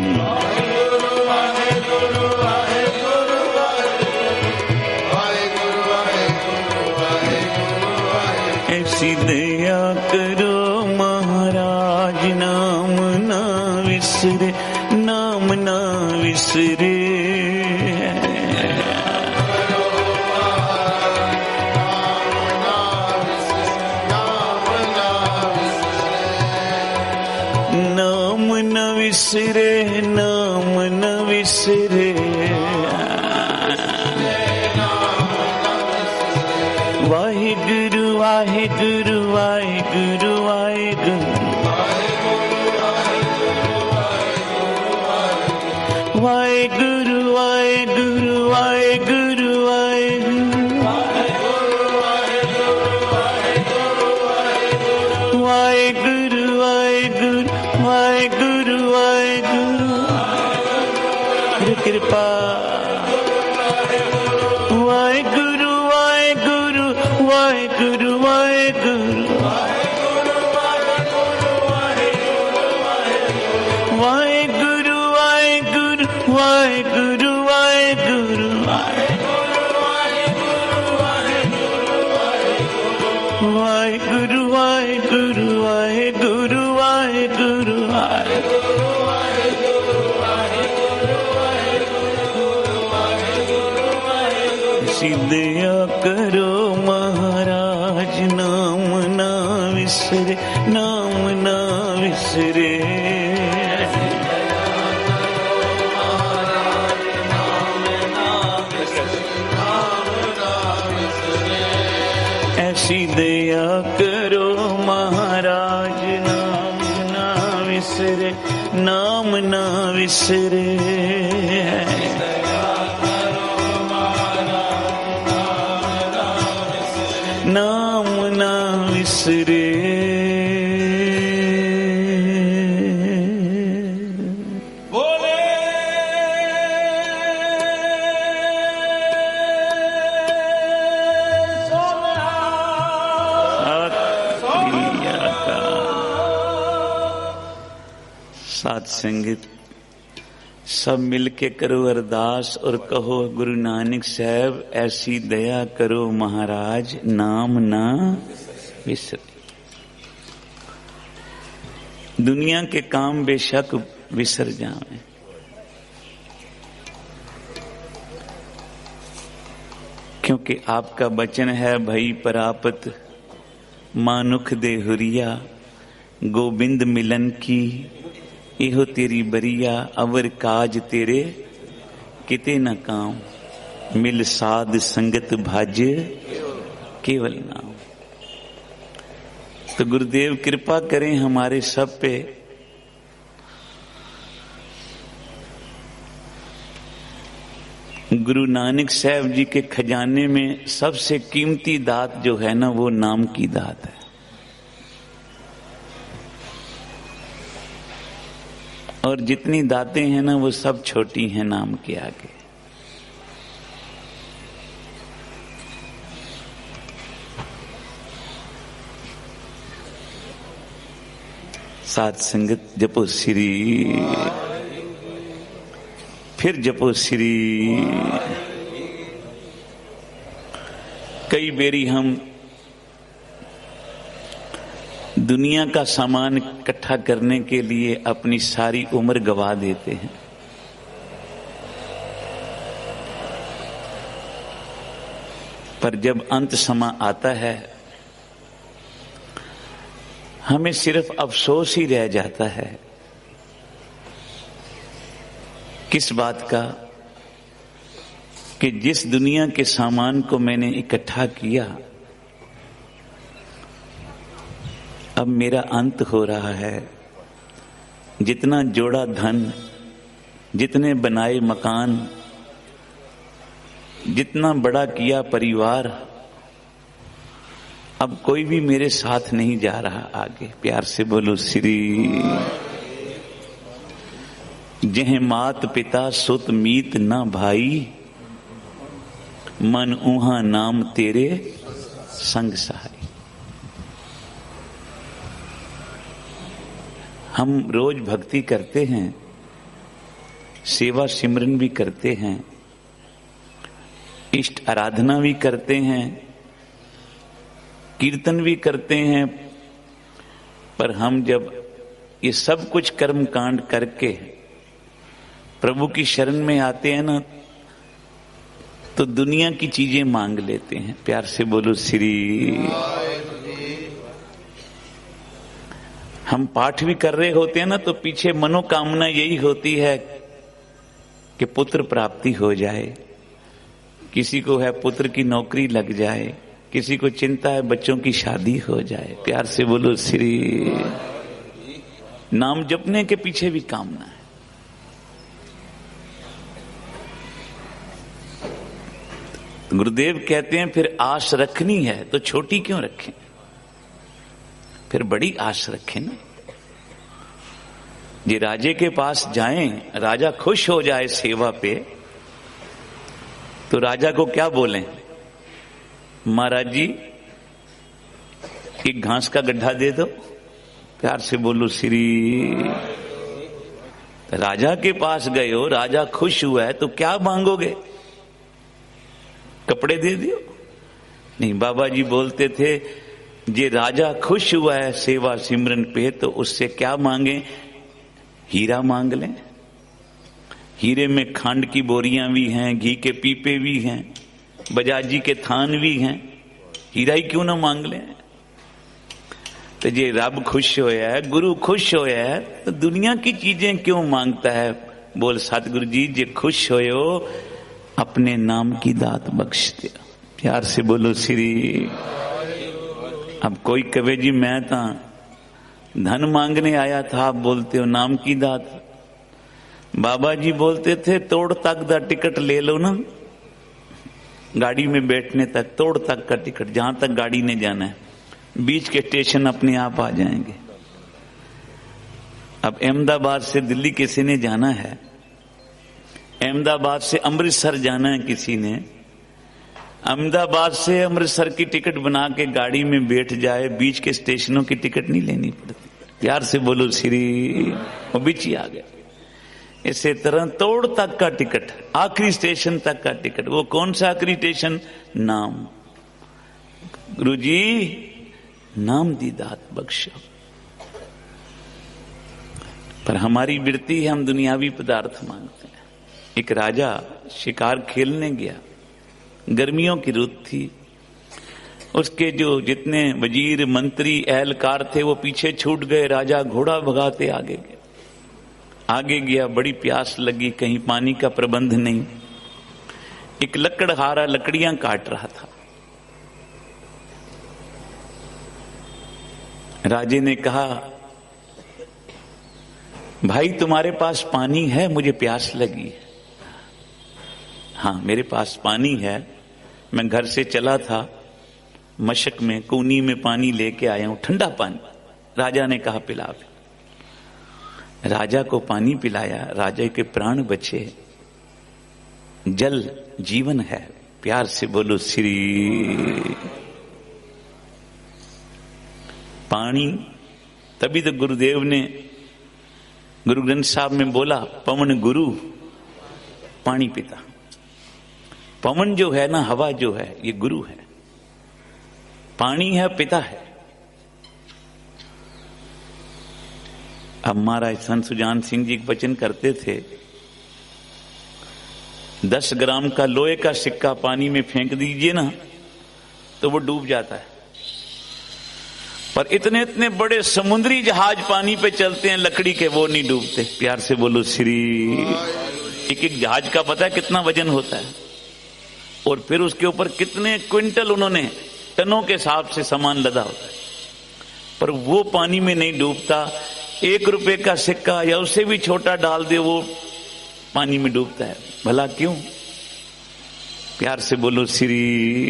S6: ऐसी दया करो महाराज, नाम ना विसरे, नाम ना विसरे। नाम न विसरे, नाम न विसरे। वाहिगुरु वाहिगुरु वाहिगुरु वाहिगुरु वाहिगुरु वाहिगुरु वाहिगुरु वाहिगुरु वाहिगुरु वाहिगुरु वाहिगुरु कृपा। वाहिगुरु वाहिगुरु वाहिगुरु वाहिगुरु वाहिगुरु वाहिगुरु वाहिगुरु वाहिगुरु वाहिगुरु वाहिगुरु वाहिगुरु वाहिगुरु। दया करो महाराज, नाम ना विसरे, नाम ना विसरे। ऐसी दया करो महाराज, नाम ना विसरे, नाम ना विसरे। नाम ना विसरे।
S3: बोले
S6: साथ संगत सब मिलके करो अरदास और कहो गुरु नानक साहब ऐसी दया करो महाराज, नाम ना विसरे। दुनिया के काम बेशक विसर जावे, क्योंकि आपका वचन है भई परापत मानुख दे हुरिया, गोबिंद मिलन की इहो तेरी बरिया, अवर काज तेरे किते न काम। मिल साध संगत भज केवल नाम। तो गुरुदेव कृपा करें हमारे सब पे। गुरु नानक साहब जी के खजाने में सबसे कीमती दात जो है ना, वो नाम की दात है। और जितनी दातें हैं ना, वो सब छोटी हैं नाम के आगे। साध संगत जपो श्री, फिर जपो श्री। कई बेरी हम दुनिया का सामान इकट्ठा करने के लिए अपनी सारी उम्र गवा देते हैं। पर जब अंत समा आता है, हमें सिर्फ अफसोस ही रह जाता है। किस बात का? कि जिस दुनिया के सामान को मैंने इकट्ठा किया, अब मेरा अंत हो रहा है। जितना जोड़ा धन, जितने बनाए मकान, जितना बड़ा किया परिवार, अब कोई भी मेरे साथ नहीं जा रहा आगे। प्यार से बोलो श्री। जह मात पिता सुत मीत ना भाई, मन ऊहा नाम तेरे संग सहाय। हम रोज भक्ति करते हैं, सेवा सिमरन भी करते हैं, इष्ट आराधना भी करते हैं, कीर्तन भी करते हैं। पर हम जब ये सब कुछ कर्म कांड करके प्रभु की शरण में आते हैं ना, तो दुनिया की चीजें मांग लेते हैं। प्यार से बोलो श्री। हम पाठ भी कर रहे होते हैं ना, तो पीछे मनोकामना यही होती है कि पुत्र प्राप्ति हो जाए। किसी को है पुत्र की नौकरी लग जाए, किसी को चिंता है बच्चों की शादी हो जाए। प्यार से बोलो श्री। नाम जपने के पीछे भी कामना है। गुरुदेव कहते हैं फिर आश रखनी है तो छोटी क्यों रखें, फिर बड़ी आश रखें ना। ये राजे के पास जाएं, राजा खुश हो जाए सेवा पे, तो राजा को क्या बोलें? महाराज जी एक घास का गड्ढा दे दो। प्यार से बोलो श्री। राजा के पास गए हो, राजा खुश हुआ है, तो क्या मांगोगे? कपड़े दे दियो? नहीं, बाबा जी बोलते थे ये राजा खुश हुआ है सेवा सिमरन पे, तो उससे क्या मांगे? हीरा मांग लें। हीरे में खांड की बोरियां भी हैं, घी के पीपे भी हैं, बजाजी के थान भी हैं, हीरा ही क्यों ना मांग लें? तो ये रब खुश होया है, गुरु खुश होया है, तो दुनिया की चीजें क्यों मांगता है? बोल सतगुरु जी जे खुश होयो अपने नाम की दात बख्श दिया। प्यार से बोलो श्री। अब कोई कहे जी मैं तो धन मांगने आया था, आप बोलते हो नाम की दात। बाबा जी बोलते थे तोड़ तक दा टिकट ले लो ना, गाड़ी में बैठने तक, तोड़ तक का टिकट, जहां तक गाड़ी ने जाना है, बीच के स्टेशन अपने आप आ जाएंगे। अब अहमदाबाद से दिल्ली किसी ने जाना है, अहमदाबाद से अमृतसर जाना है किसी ने, अहमदाबाद से अमृतसर की टिकट बना के गाड़ी में बैठ जाए, बीच के स्टेशनों की टिकट नहीं लेनी पड़ती। प्यार से बोलो श्री। वो बीच ही आ गया। इसी तरह तोड़ तक का टिकट, आखिरी स्टेशन तक का टिकट। वो कौन सा आखिरी स्टेशन? नाम। गुरु जी नाम दी दात बख्शो। पर हमारी वृत्ति है हम दुनियावी पदार्थ मांगते हैं। एक राजा शिकार खेलने गया, गर्मियों की रुत थी, उसके जो जितने वजीर मंत्री एहलकार थे वो पीछे छूट गए। राजा घोड़ा भगाते आगे गया, बड़ी प्यास लगी, कहीं पानी का प्रबंध नहीं। एक लकड़हारा लकड़ियां काट रहा था। राजे ने कहा, भाई तुम्हारे पास पानी है? मुझे प्यास लगी है। हाँ मेरे पास पानी है, मैं घर से चला था, मशक में कूनी में पानी लेके आया हूं, ठंडा पानी। राजा ने कहा पिला। राजा को पानी पिलाया, राजा के प्राण बचे। जल जीवन है, प्यार से बोलो श्री। पानी, तभी तो गुरुदेव ने गुरु ग्रंथ साहब में बोला, पवन गुरु पानी पिता। पवन जो है ना, हवा जो है, ये गुरु है, पानी है पिता है। अब महाराज संत सुजान सिंह जी वचन करते थे, 10 ग्राम का लोहे का सिक्का पानी में फेंक दीजिए ना तो वो डूब जाता है, पर इतने इतने बड़े समुद्री जहाज पानी पे चलते हैं लकड़ी के, वो नहीं डूबते। प्यार से बोलो श्री। एक एक जहाज का पता है कितना वजन होता है, और फिर उसके ऊपर कितने क्विंटल उन्होंने टनों के हिसाब से सामान लदा होता है, पर वो पानी में नहीं डूबता। 1 रुपए का सिक्का या उससे भी छोटा डाल दे, वो पानी में डूबता है। भला क्यों? प्यार से बोलो श्री।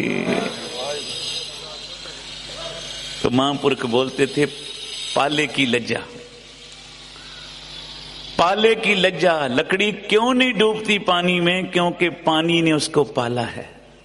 S6: तो महापुरुष बोलते थे, पाले की लज्जा, पाले की लज्जा। लकड़ी क्यों नहीं डूबती पानी में? क्योंकि पानी ने उसको पाला है।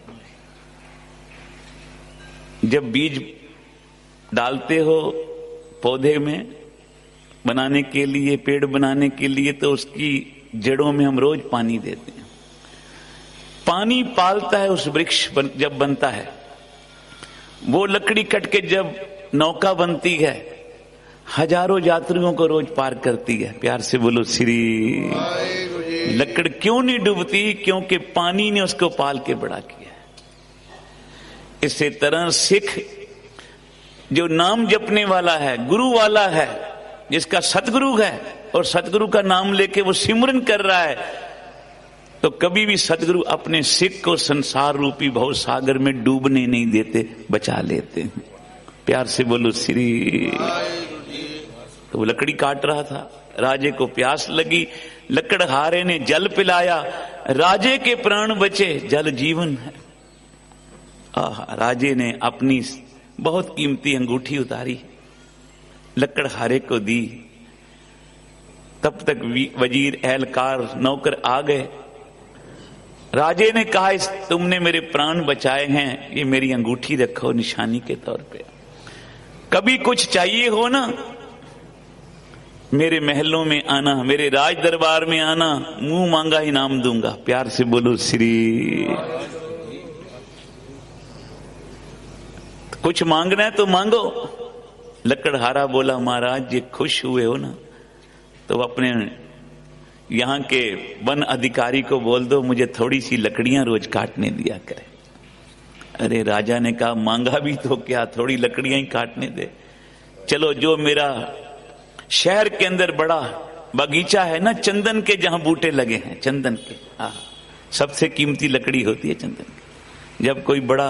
S6: जब बीज डालते हो पौधे में बनाने के लिए, पेड़ बनाने के लिए, तो उसकी जड़ों में हम रोज पानी देते हैं। पानी पालता है उस वृक्ष जब बनता है। वो लकड़ी कट के जब नौका बनती है, हजारों यात्रियों को रोज पार करती है। प्यार से बोलो श्री। लकड़ क्यों नहीं डूबती? क्योंकि पानी ने उसको पाल के बड़ा किया है। इसी तरह सिख जो नाम जपने वाला है, गुरु वाला है, जिसका सतगुरु है और सतगुरु का नाम लेके वो सिमरन कर रहा है, तो कभी भी सतगुरु अपने सिख को संसार रूपी भव सागर में डूबने नहीं देते, बचा लेते हैं। प्यार से बोलो श्री। तो वो लकड़ी काट रहा था, राजे को प्यास लगी, लकड़हारे ने जल पिलाया, राजे के प्राण बचे। जल जीवन है। राजे ने अपनी बहुत कीमती अंगूठी उतारी, लकड़हारे को दी। तब तक वजीर, एहलकार, नौकर आ गए। राजे ने कहा, तुमने मेरे प्राण बचाए हैं, ये मेरी अंगूठी रखो निशानी के तौर पे। कभी कुछ चाहिए हो ना, मेरे महलों में आना, मेरे राज दरबार में आना, मुंह मांगा इनाम दूंगा। प्यार से बोलो श्री। कुछ मांगना है तो मांगो। लकड़हारा बोला, महाराज जी खुश हुए हो ना, तो अपने यहाँ के वन अधिकारी को बोल दो, मुझे थोड़ी सी लकड़ियां रोज काटने दिया करे। अरे राजा ने कहा, मांगा भी तो क्या, थोड़ी लकड़ियां ही काटने दे। चलो, जो मेरा शहर के अंदर बड़ा बगीचा है ना, चंदन के जहां बूटे लगे हैं, चंदन के, सबसे कीमती लकड़ी होती है चंदन की। जब कोई बड़ा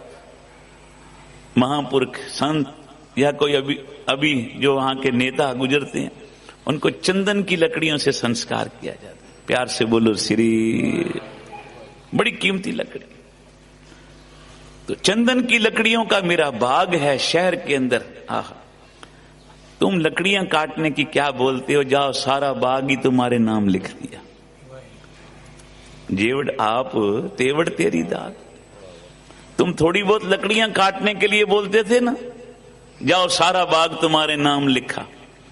S6: महापुरुष, संत या कोई अभी जो वहां के नेता गुजरते हैं, उनको चंदन की लकड़ियों से संस्कार किया जाता है। प्यार से बोलो श्री। बड़ी कीमती लकड़ी। तो चंदन की लकड़ियों का मेरा बाग है शहर के अंदर। तुम लकड़ियां काटने की क्या बोलते हो? जाओ, सारा बाग ही तुम्हारे नाम लिख दिया। जेवड़ आप तेवड़ तेरी दात। तुम थोड़ी बहुत लकड़ियां काटने के लिए बोलते थे ना, जाओ सारा बाग तुम्हारे नाम लिखा।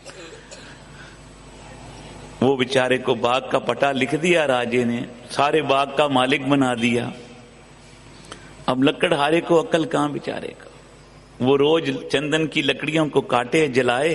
S6: वो बेचारे को बाग का पटा लिख दिया राजे ने, सारे बाग का मालिक बना दिया। अब लकड़हारे को अकल कहां बेचारे का? वो रोज चंदन की लकड़ियों को काटे, जलाए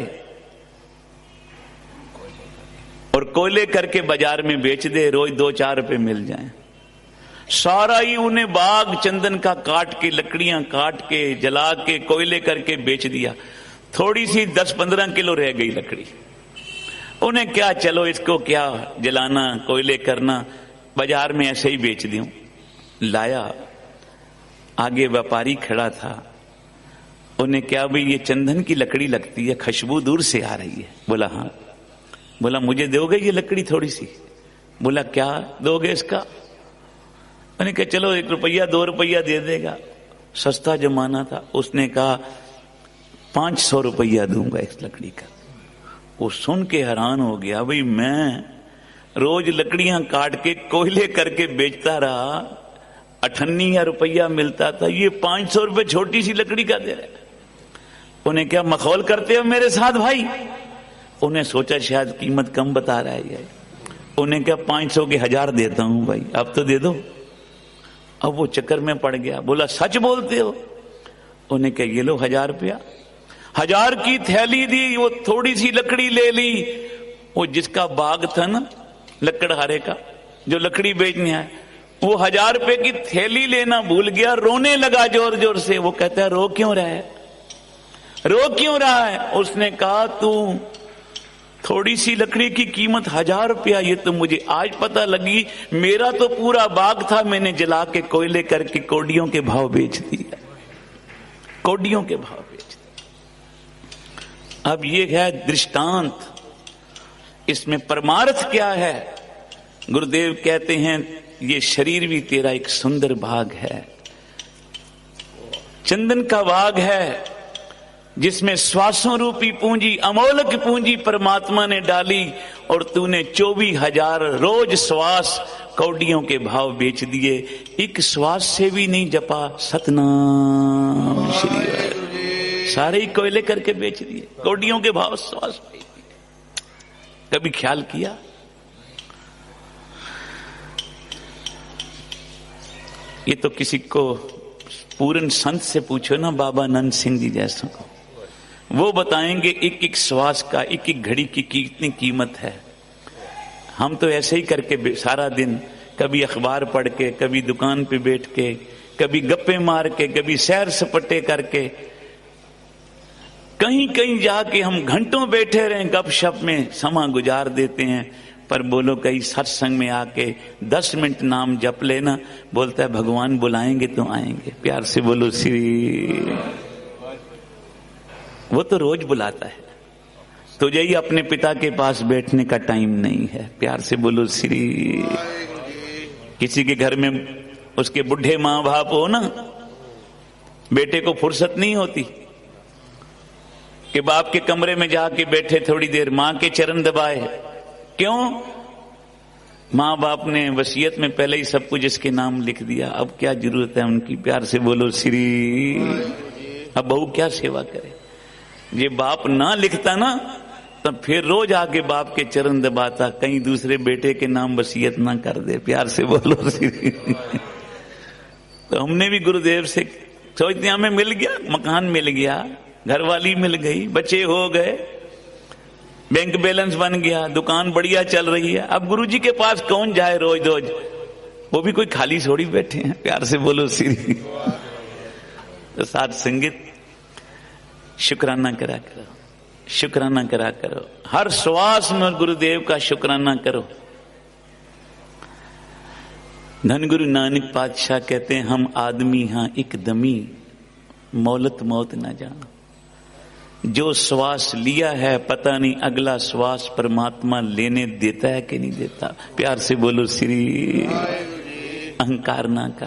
S6: और कोयले करके बाजार में बेच दे, रोज 2-4 रुपए मिल जाएं। सारा ही उन्हें बाग चंदन का काट के, लकड़ियां काट के, जला के, कोयले करके बेच दिया। थोड़ी सी 10-15 किलो रह गई लकड़ी। उन्हें क्या, चलो इसको क्या जलाना, कोयले करना, बाजार में ऐसे ही बेच दूं। लाया, आगे व्यापारी खड़ा था, उन्हें क्या भाई ये चंदन की लकड़ी लगती है, खुशबू दूर से आ रही है। बोला हाँ। बोला मुझे दोगे ये लकड़ी थोड़ी सी? बोला क्या दोगे इसका? मैंने कहा चलो 1 रुपया 2 रुपया दे देगा, सस्ता जमाना था। उसने कहा 500 रुपया दूंगा इस लकड़ी का। वो सुन के हैरान हो गया, भाई मैं रोज लकड़ियां काट के कोयले करके बेचता रहा, 98 रुपया मिलता था, ये 500 रुपये छोटी सी लकड़ी का दे रहे। उन्हें क्या मखौल करते हो मेरे साथ भाई? उन्हें सोचा शायद कीमत कम बता रहा है ये। उन्हें क्या 500 के 1000 देता हूं भाई, अब तो दे दो। अब वो चक्कर में पड़ गया। बोला सच बोलते हो? उन्हें क्या ये लो 1000 रुपया। 1000 की थैली दी, वो थोड़ी सी लकड़ी ले ली। वो जिसका बाग था ना लकड़हारे का, जो लकड़ी बेचने आए, वो 1000 रुपए की थैली लेना भूल गया, रोने लगा जोर जोर से। वो कहता है रो क्यों रहा है, रो क्यों रहा है? उसने कहा तू थोड़ी सी लकड़ी की कीमत 1000 रुपया, ये तो मुझे आज पता लगी। मेरा तो पूरा बाग था, मैंने जला के कोयले करके कौड़ियों के भाव बेच दिया, कौड़ियों के भाव बेच दिया। अब ये है दृष्टांत, इसमें परमार्थ क्या है? गुरुदेव कहते हैं ये शरीर भी तेरा एक सुंदर बाग है, चंदन का बाग है, जिसमें श्वासों रूपी पूंजी, अमोलक पूंजी परमात्मा ने डाली, और तूने 24,000 रोज श्वास कौड़ियों के भाव बेच दिए। एक श्वास से भी नहीं जपा सतनाम श्री वाहिगुरू, सारे ही कोयले करके बेच दिए, कौड़ियों के भाव श्वास बेच दिए। कभी ख्याल किया? ये तो किसी को पूर्ण संत से पूछो ना, बाबा नंद सिंह जी जैसा को, वो बताएंगे एक एक श्वास का, एक एक घड़ी की कितनी कीमत है। हम तो ऐसे ही करके सारा दिन, कभी अखबार पढ़ के, कभी दुकान पे बैठ के, कभी गप्पे मार के, कभी सैर सपट्टे करके, कहीं कहीं जाके हम घंटों बैठे रहे गपशप में समा गुजार देते हैं। पर बोलो कहीं सत्संग में आके 10 मिनट नाम जप लेना, बोलता है भगवान बुलाएंगे तो आएंगे। प्यार से बोलो श्री। वो तो रोज बुलाता है, तुझे ही अपने पिता के पास बैठने का टाइम नहीं है। प्यार से बोलो श्री। किसी के घर में उसके बुढ़े माँ बाप हो ना, बेटे को फुर्सत नहीं होती कि बाप के कमरे में जाके बैठे थोड़ी देर, माँ के चरण दबाए। क्यों? माँ बाप ने वसीयत में पहले ही सब कुछ इसके नाम लिख दिया, अब क्या जरूरत है उनकी। प्यार से बोलो श्री। अब बहू क्या सेवा करे? ये बाप ना लिखता ना, तब फिर रोज आके बाप के चरण दबाता, कहीं दूसरे बेटे के नाम वसीयत ना कर दे। प्यार से बोलो श्री। तो हमने भी गुरुदेव से सोचते हमें मिल गया, मकान मिल गया, घरवाली मिल गई, बच्चे हो गए, बैंक बैलेंस बन गया, दुकान बढ़िया चल रही है, अब गुरुजी के पास कौन जाए रोज रोज? वो भी कोई खाली छोड़ी बैठे हैं। प्यार से बोलो श्री। तो साथ संगीत शुक्राना करा करो, शुक्राना करा करो, हर श्वास में गुरुदेव का शुक्राना करो। धन गुरु नानक पातशाह कहते हैं हम आदमी हाँ एक दमी, मौलत मौत ना जाना। जो श्वास लिया है पता नहीं अगला श्वास परमात्मा लेने देता है कि नहीं देता। प्यार से बोलो श्री। अहंकार ना कर,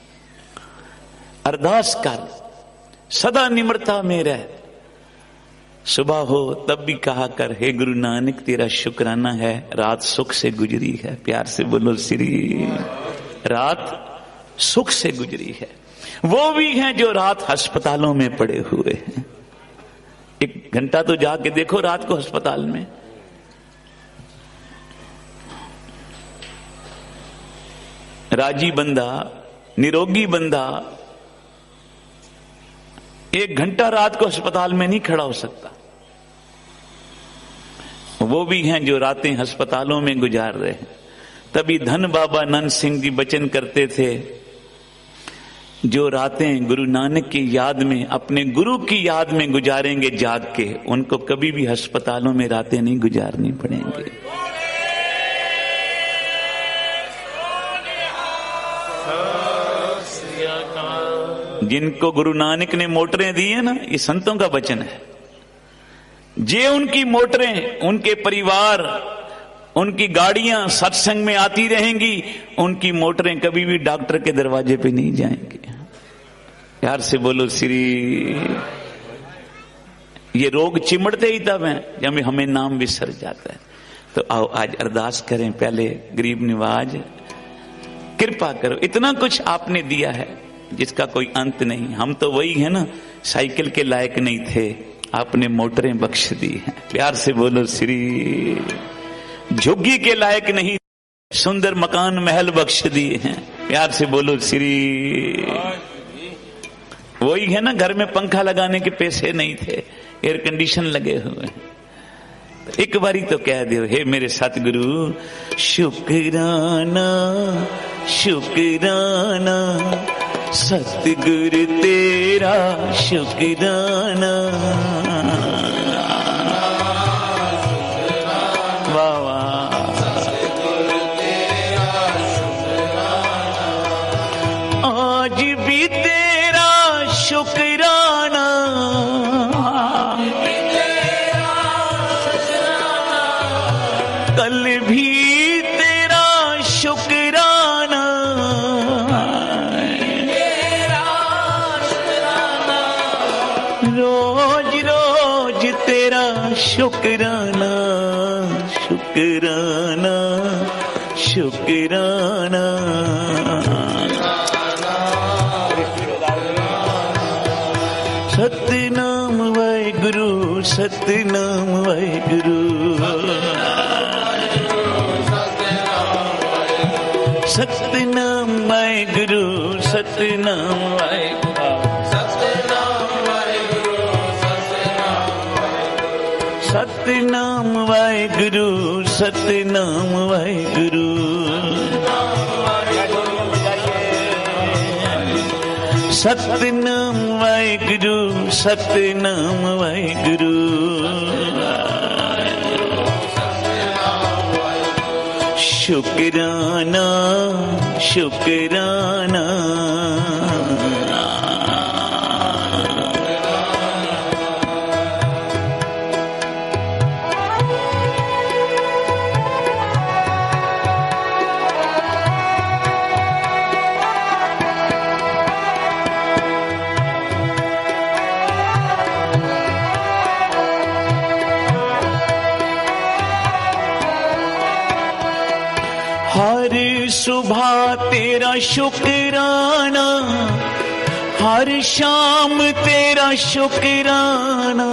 S6: अरदास कर, सदा निम्रता में रह। सुबह हो तब भी कहा कर, हे गुरु नानक तेरा शुक्राना है रात सुख से गुजरी है। प्यार से बोलो श्री। रात सुख से गुजरी है। वो भी हैं जो रात अस्पतालों में पड़े हुए हैं। 1 घंटा तो जाके देखो रात को अस्पताल में। राजी बंदा, निरोगी बंदा 1 घंटा रात को अस्पताल में नहीं खड़ा हो सकता। वो भी हैं जो रातें अस्पतालों में गुजार रहे हैं। तभी धन बाबा नंद सिंह जी वचन करते थे, जो रातें गुरु नानक की याद में, अपने गुरु की याद में गुजारेंगे जाग के, उनको कभी भी अस्पतालों में रातें नहीं गुजारनी पड़ेंगी। जिनको गुरु नानक ने मोटरें दी है ना, ये संतों का वचन है। जे उनकी मोटरें, उनके परिवार, उनकी गाड़ियां सत्संग में आती रहेंगी, उनकी मोटरें कभी भी डॉक्टर के दरवाजे पे नहीं जाएंगे। प्यार से बोलो श्री। ये रोग चिमड़ते ही तब हैं जब हमें नाम विसर जाता है। तो आओ आज अरदास करें। पहले गरीब निवाज कृपा करो, इतना कुछ आपने दिया है जिसका कोई अंत नहीं। हम तो वही है ना, साइकिल के लायक नहीं थे, आपने मोटरें बख्श दी हैं। प्यार से बोलो श्री। झुग्गी के लायक नहीं, सुंदर मकान महल बख्श दिए हैं। प्यार से बोलो श्री। वही है ना, घर में पंखा लगाने के पैसे नहीं थे, एयर कंडीशन लगे हुए हैं। एक बारी तो कह दो, हे मेरे सतगुरु शुक्राना शुक्राना, सतगुरु तेरा शुक्राना। वाह वाह। आज भी तेरा शुक्राना, कल भी तेरा शुक्राना, रोज रोज तेरा शुक्राना शुक्राना शुक्राना। सतनाम वाहिगुरु सतनाम वाहिगुरु, सतनाम वाहिगुरु सतनाम वाहिगुरु, सतनाम वाहिगुरु सतनाम वाहिगुरु। सतनाम वाहिगुरु सतनाम वाहिगुरु। शुक्राना शुक्राना, हर सुबह तेरा शुक्राना, हर शाम तेरा शुक्राना।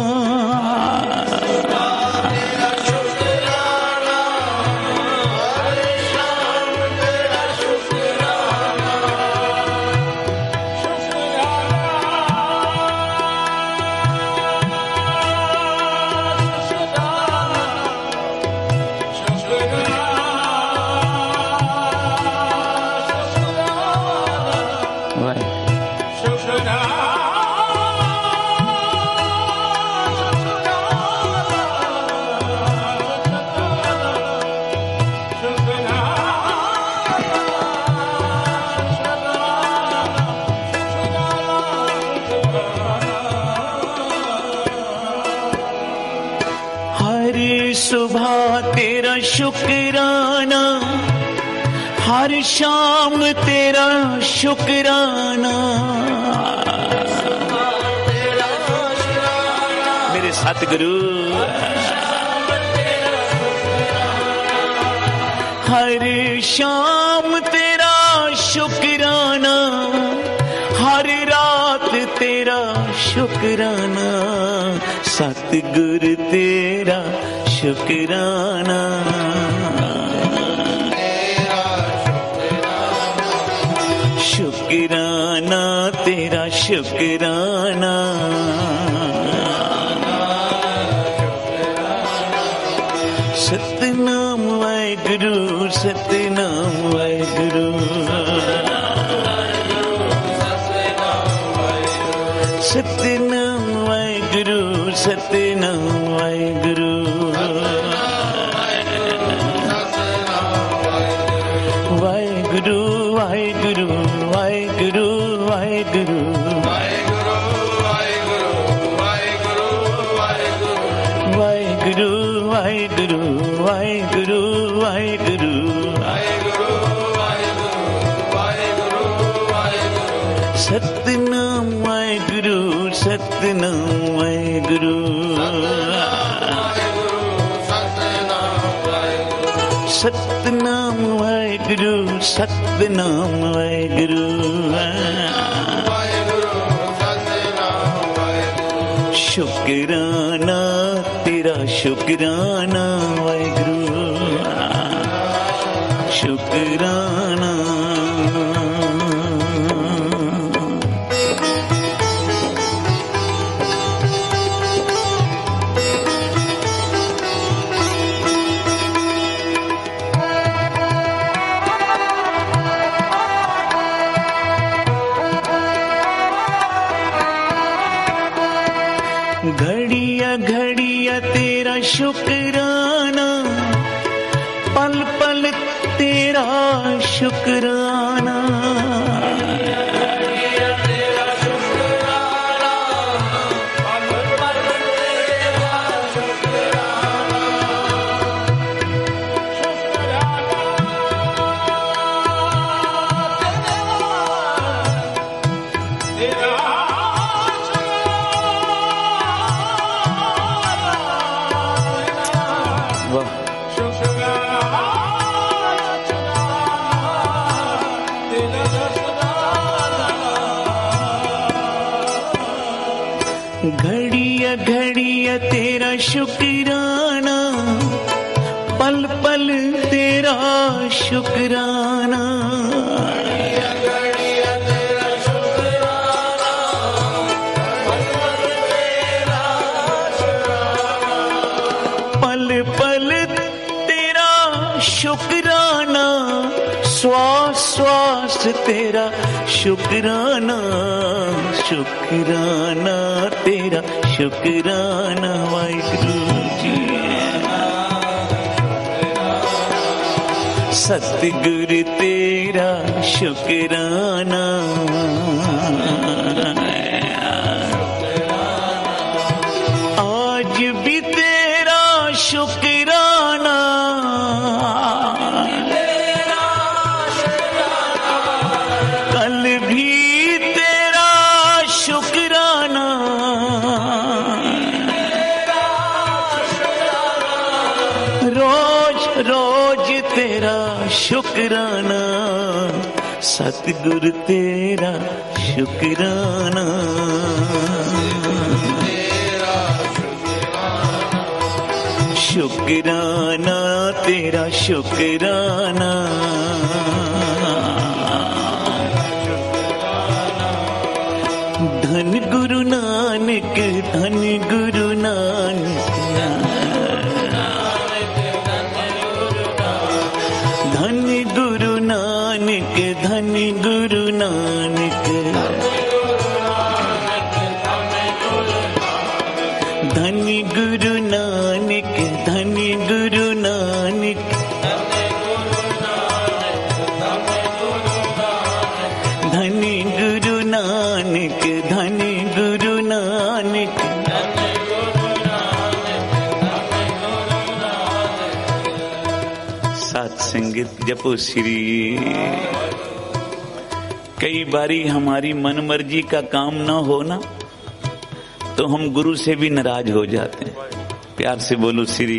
S6: सुबह तेरा शुक्राना, हर शाम तेरा शुक्राना। मेरे सतगुरु हर शाम तेरा शुक्राना, हर रात तेरा शुक्राना। सतगुरु तेरा शुक्राना, शुक्राना तेरा शुक्राना। सतनाम वाहिगुरु सतनाम वाहिगुरु, सतनाम वाहिगुरु सतनाम वाहिगुरु। वाहिगुरु वाहिगुरु वाहिगुरु ਵਾਹਿਗੁਰੂ
S2: ਵਾਹਿਗੁਰੂ ਵਾਹਿਗੁਰੂ ਵਾਹਿਗੁਰੂ ਵਾਹਿਗੁਰੂ
S6: ਵਾਹਿਗੁਰੂ ਵਾਹਿਗੁਰੂ ਵਾਹਿਗੁਰੂ ਵਾਹਿਗੁਰੂ ਸਤਿਨਾਮ ਵਾਹਿਗੁਰੂ ਸਤਿਨਾਮ ਵਾਹਿਗੁਰੂ ਸਤਿਨਾਮ ਵਾਹਿਗੁਰੂ ਸਤਿਨਾਮ ਵਾਹਿਗੁਰੂ ਸ਼ੁਕਰਾਨਾ ਤੇਰਾ ਸ਼ੁਕਰਾਨਾ ਵਾਹਿਗੁਰੂ ਸ਼ੁਕਰਾਨਾ घड़िया घड़िया तेरा शुक्राना पल पल तेरा शुक्राना घड़िया घड़िया तेरा शुक्राना पल पल तेरा शुक्राना पल पल तेरा शुक्राना श्वास श्वास तेरा शुक्राना शुक्राना तेरा शुक्राना वाहिगुरू जी सतगुरु तेरा शुक्राना आज भी तेरा शुक्राना कल भी तेरा शुक्राना रोज रोज तेरा शुक्राना सतगुरु तेरा शुक्राना शुक्राना तेरा शुक्राना धन गुरु नानक धन गुरु नानक धन गुरु नानक धन गुरु नानक धन गुरु नानक धन गुरु नानक धन गुरु नानक धन गुरु नानक साथ संगीत जपो श्री। कई बारी हमारी मन मर्जी का काम ना होना तो हम गुरु से भी नाराज हो जाते हैं। प्यार से बोलो श्री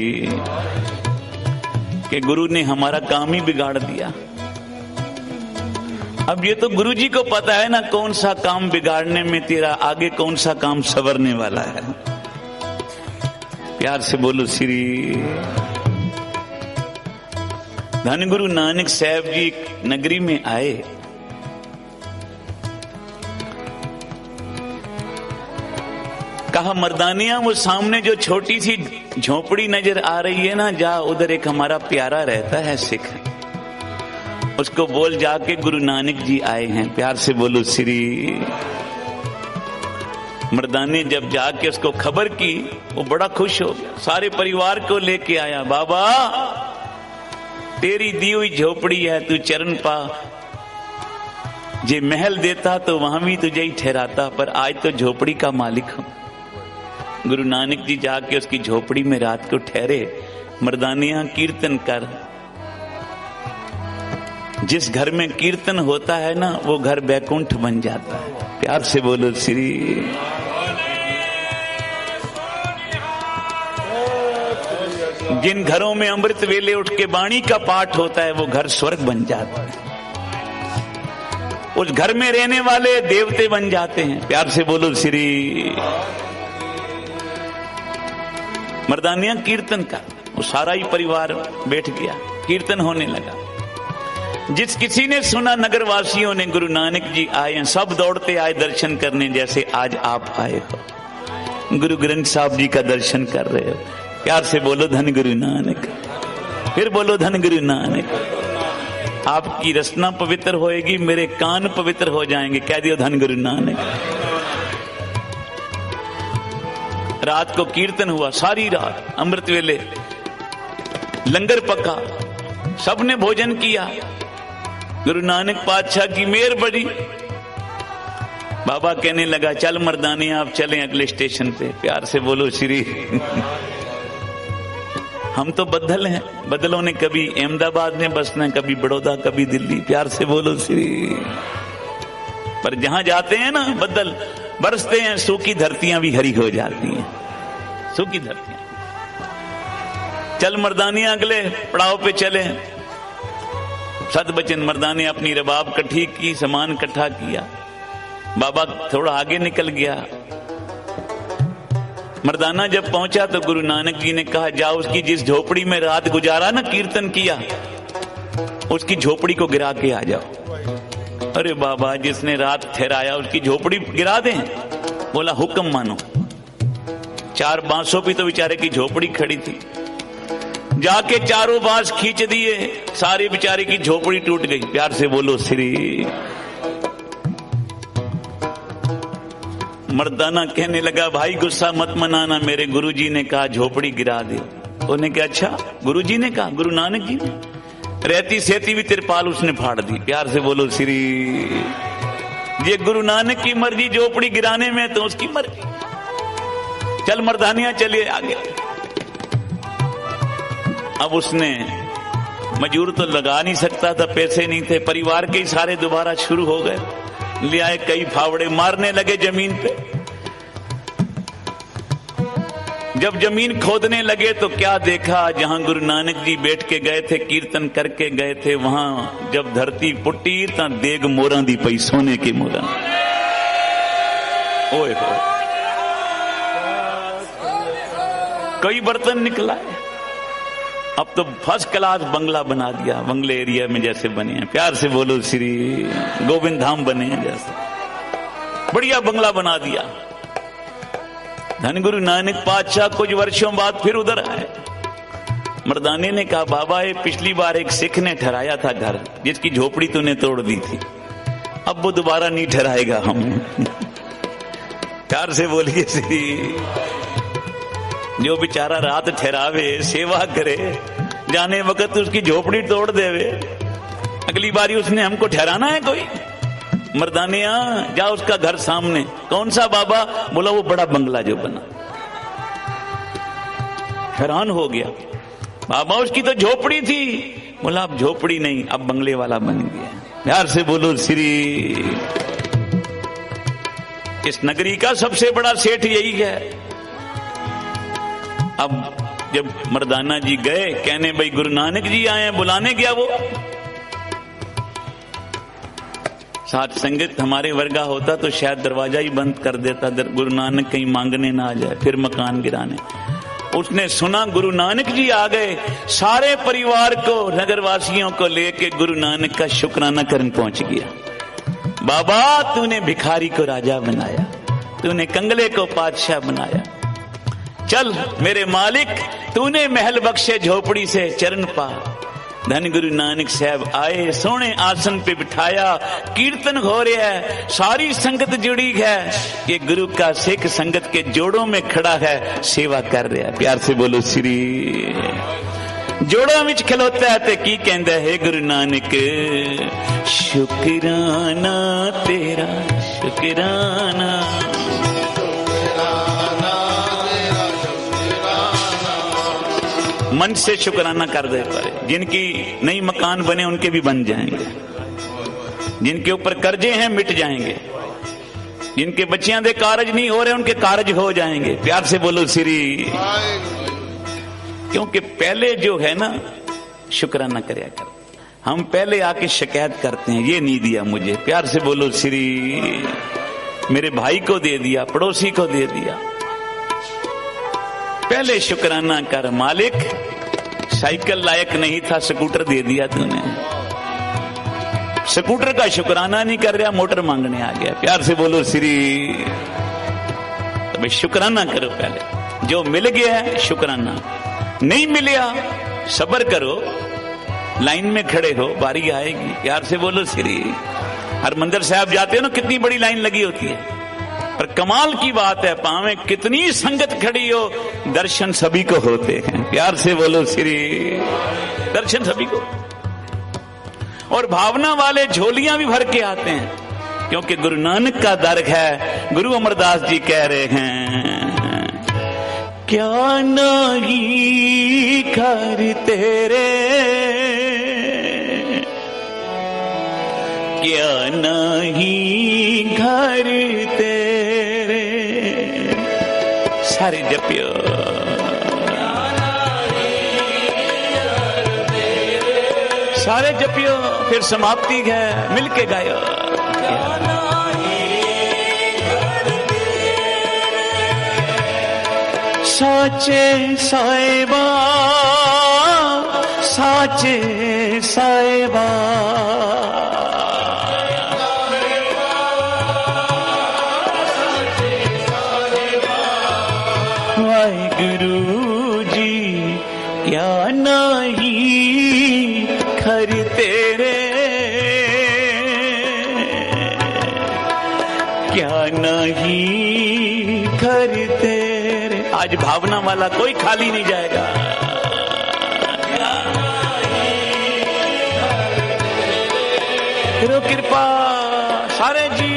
S6: कि गुरु ने हमारा काम ही बिगाड़ दिया। अब ये तो गुरु जी को पता है ना कौन सा काम बिगाड़ने में तेरा आगे कौन सा काम संवरने वाला है। प्यार से बोलो श्री। धन गुरु नानक साहब जी नगरी में आए, कहा मर्दानिया वो सामने जो छोटी सी झोपड़ी नजर आ रही है ना, जा उधर एक हमारा प्यारा रहता है सिख, उसको बोल जाके गुरु नानक जी आए हैं। प्यार से बोलो श्री। मर्दाने जब जाके उसको खबर की वो बड़ा खुश हो गया, सारे परिवार को लेके आया। बाबा तेरी दी हुई झोपड़ी है, तू चरण पा, जे महल देता तो वहां भी तुझे ही ठहराता, पर आज तो झोपड़ी का मालिक हूं। गुरु नानक जी जाके उसकी झोपड़ी में रात को ठहरे। मर्दानिया कीर्तन कर। जिस घर में कीर्तन होता है ना, वो घर बैकुंठ बन जाता है। प्यार से बोलो श्री। जिन घरों में अमृत वेले उठ के वाणी का पाठ होता है, वो घर स्वर्ग बन जाता है। उस घर में रहने वाले देवते बन जाते हैं। प्यार से बोलो श्री। मर्दानिया कीर्तन का, वो सारा ही परिवार बैठ गया, कीर्तन होने लगा। जिस किसी ने सुना, नगर वासियों ने, गुरु नानक जी आए हैं, सब दौड़ते आए दर्शन करने, जैसे आज आप आए हो। गुरु ग्रंथ साहब जी का दर्शन कर रहे हो। प्यार से बोलो धन गुरु नानक। फिर बोलो धन गुरु नानक। आपकी रचना पवित्र होएगी, मेरे कान पवित्र हो जाएंगे। कह दियो धन गुरु नानक। रात को कीर्तन हुआ, सारी रात अमृत वेले लंगर पका, सबने भोजन किया। गुरु नानक पातशाह की मेहर बड़ी। बाबा कहने लगा, चल मर्दानी आप चलें अगले स्टेशन पे। प्यार से बोलो श्री। हम तो बदल हैं, बदलों ने कभी अहमदाबाद में बसना, कभी बड़ौदा, कभी दिल्ली। प्यार से बोलो श्री। पर जहां जाते हैं ना बदल बरसते हैं, सूखी धरतियां भी हरी हो जाती हैं। सूखी धरतियां। चल मर्दानियां अगले पड़ाव पे चले। सत बचन मर्दाने अपनी रबाब इकट्ठी की, सामान इकट्ठा किया। बाबा थोड़ा आगे निकल गया। मर्दाना जब पहुंचा तो गुरु नानक जी ने कहा, जाओ उसकी जिस झोपड़ी में रात गुजारा ना, कीर्तन किया, उसकी झोपड़ी को गिरा के आ जाओ। अरे बाबा, जिसने रात ठहराया उसकी झोपड़ी गिरा दें? बोला हुक्म मानो। 4 बांसों पे तो बेचारे की झोपड़ी खड़ी थी। जाके चारों बांस खींच दिए, सारी बेचारे की झोपड़ी टूट गई। प्यार से बोलो श्री। मर्दाना कहने लगा, भाई गुस्सा मत मनाना, मेरे गुरुजी ने कहा झोपड़ी गिरा दे। उन्हें कहा अच्छा गुरुजी ने कहा? गुरु नानक जी ने? रहती सहती भी तिरपाल उसने फाड़ दी। प्यार से बोलो श्री। ये गुरु नानक की मर्जी, झोपड़ी गिराने में तो उसकी मर्जी। चल मर्दानिया चलिए आगे। अब उसने मजूर तो लगा नहीं सकता था, पैसे नहीं थे। परिवार के सारे दोबारा शुरू हो गए, ले आए कई फावड़े, मारने लगे जमीन पे। जब जमीन खोदने लगे तो क्या देखा, जहां गुरु नानक जी बैठ के गए थे, कीर्तन करके गए थे, वहां जब धरती पुट्टी तो देग मोरा दी पई, सोने की मोरा। ओए हो, कई बर्तन निकला है। अब तो फर्स्ट क्लास बंगला बना दिया, बंगले एरिया में जैसे बने हैं। प्यार से बोलो श्री। गोविंद धाम बने हैं जैसे, बढ़िया बंगला बना दिया। धन गुरु नानक पातशाह कुछ वर्षों बाद फिर उधर आए। मर्दाने ने कहा, बाबा ये पिछली बार एक सिख ने ठहराया था घर, जिसकी झोपड़ी तूने तोड़ दी थी, अब वो दोबारा नहीं ठहराएगा हम। प्यार से बोलिए श्री। जो बेचारा रात ठहरावे, सेवा करे, जाने वक्त उसकी झोपड़ी तोड़ देवे, अगली बारी उसने हमको ठहराना है कोई? मर्दानिया जा उसका घर सामने। कौन सा बाबा? बोला वो बड़ा बंगला जो बना। हैरान हो गया, बाबा उसकी तो झोपड़ी थी। बोला अब झोपड़ी नहीं, अब बंगले वाला बन गया। प्यार से बोलो श्री। इस नगरी का सबसे बड़ा सेठ यही है। अब जब मर्दाना जी गए कहने, भाई गुरु नानक जी आए हैं, बुलाने गया वो। साथ संगत हमारे वर्गा होता तो शायद दरवाजा ही बंद कर देता, गुरु नानक कहीं मांगने ना आ जाए, फिर मकान गिराने। उसने सुना गुरु नानक जी आ गए, सारे परिवार को, नगरवासियों को लेके गुरु नानक का शुक्राना करने पहुंच गया। बाबा तूने भिखारी को राजा बनाया, तूने कंगले को पातशाह बनाया। चल मेरे मालिक, तूने महल बख्शे, झोपड़ी से चरण पा। धन गुरु नानक साहब आए, सोने आसन पे बिठाया, कीर्तन हो रहा है, सारी संगत जुड़ी है। ये गुरु का सिख संगत के जोड़ों में खड़ा है, सेवा कर रहा है। प्यार से बोलो श्री। जोड़ा विच खलोता है ते की कहंदा है गुरु नानक, शुकराना तेरा शुकराना। मन से शुकराना कर दे पारे। जिनकी नई मकान बने उनके भी बन जाएंगे, जिनके ऊपर कर्जे हैं मिट जाएंगे, जिनके बच्चियां दे कारज नहीं हो रहे उनके कारज हो जाएंगे। प्यार से बोलो श्री। क्योंकि पहले जो है ना शुक्राना करया कर। हम पहले आके शिकायत करते हैं, ये नहीं दिया मुझे। प्यार से बोलो श्री। मेरे भाई को दे दिया, पड़ोसी को दे दिया। पहले शुक्राना कर। मालिक साइकिल लायक नहीं था, स्कूटर दे दिया तूने। स्कूटर का शुक्राना नहीं कर रहा, मोटर मांगने आ गया। प्यार से बोलो श्री। तो भाई शुक्राना करो पहले। जो मिल गया है शुक्राना, नहीं मिलिया सब्र करो, लाइन में खड़े हो, बारी आएगी। प्यार से बोलो श्री। हरमंदिर साहब जाते हो ना, कितनी बड़ी लाइन लगी होती है, पर कमाल की बात है, पांव कितनी संगत खड़ी हो, दर्शन सभी को होते हैं। प्यार से बोलो श्री। दर्शन सभी को। और भावना वाले झोलियां भी भर के आते हैं, क्योंकि गुरु नानक का दर है। गुरु अमरदास जी कह रहे हैं, क्या नहीं घर तेरे, क्या नहीं घर तेरे। सारे जपियो। सारे जपियो, फिर समाप्ति है, मिलके गायो। साचे साहिबा, साचे साहिबा, वाहिगुरु जी क्या नहीं घर तेरे, क्या नहीं घर तेरे। आज भावना वाला कोई खाली नहीं जाएगा। करो कृपा सारे जी।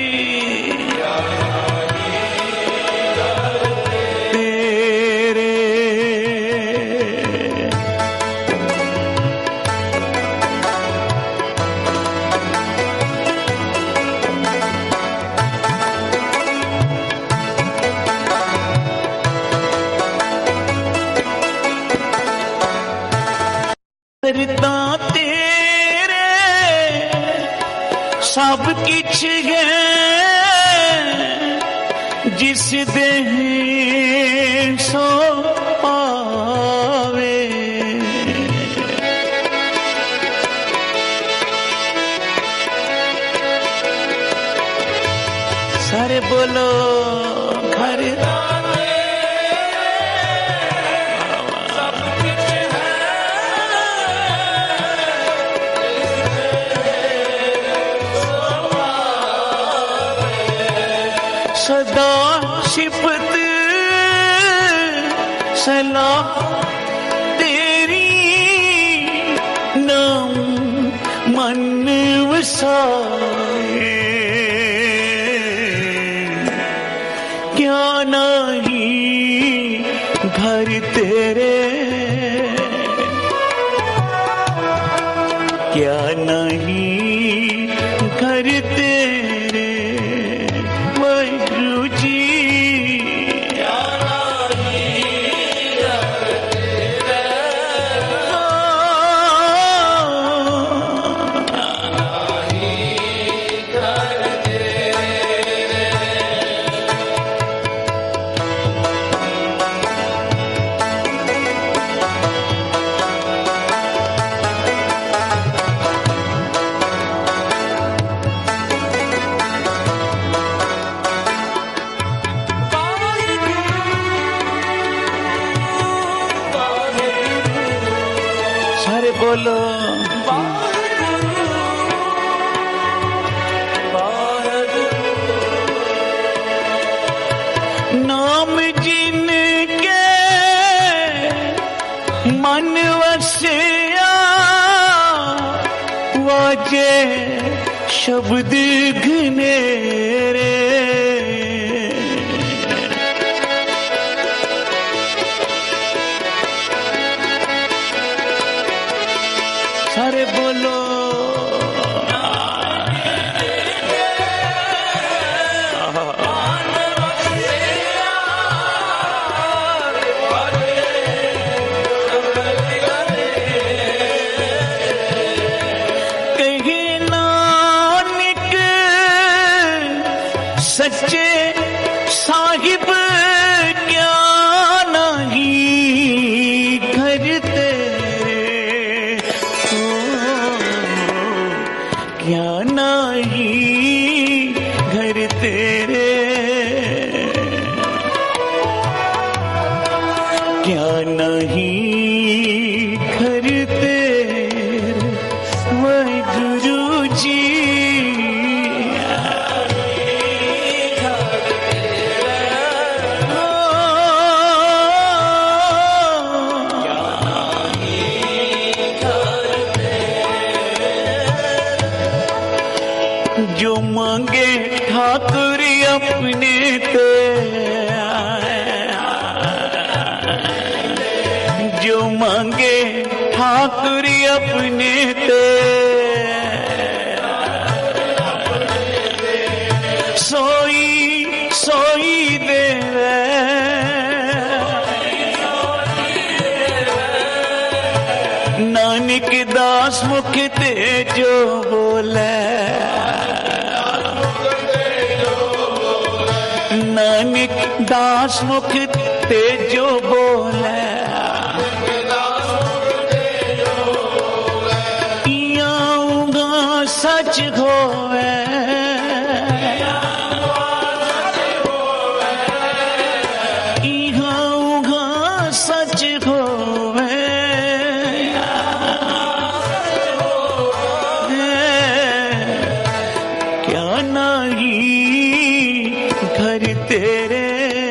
S6: करता तेरे सब किछ है, जिस देह सो पावे। सारे बोलो घर सदा सिफत सलाह तेरी, नाम मन वसाए। क्या नहीं घर तेरे, क्या नहीं घर तेरे। वाहिगुरु जी बोलो नाम जिनके मन वस बाजे शब्द घनेरे, सारे बोलो सच्चे साहिब क्या नहीं घर तेरे, क्या नहीं घर तेरे, क्या नहीं घर तेरे वाहिगुरु जी। जो मांगे ठाकुर अपने ते, जो मांगे ठाकुर अपने ते, सोई सोई देवे, नानक दास मुख ते जो बोले, नानक दास मुख ते जो बोले, इयाऊंगा सच होवे, इयाऊंगा सच होवे, क्या नहीं घर तेरे,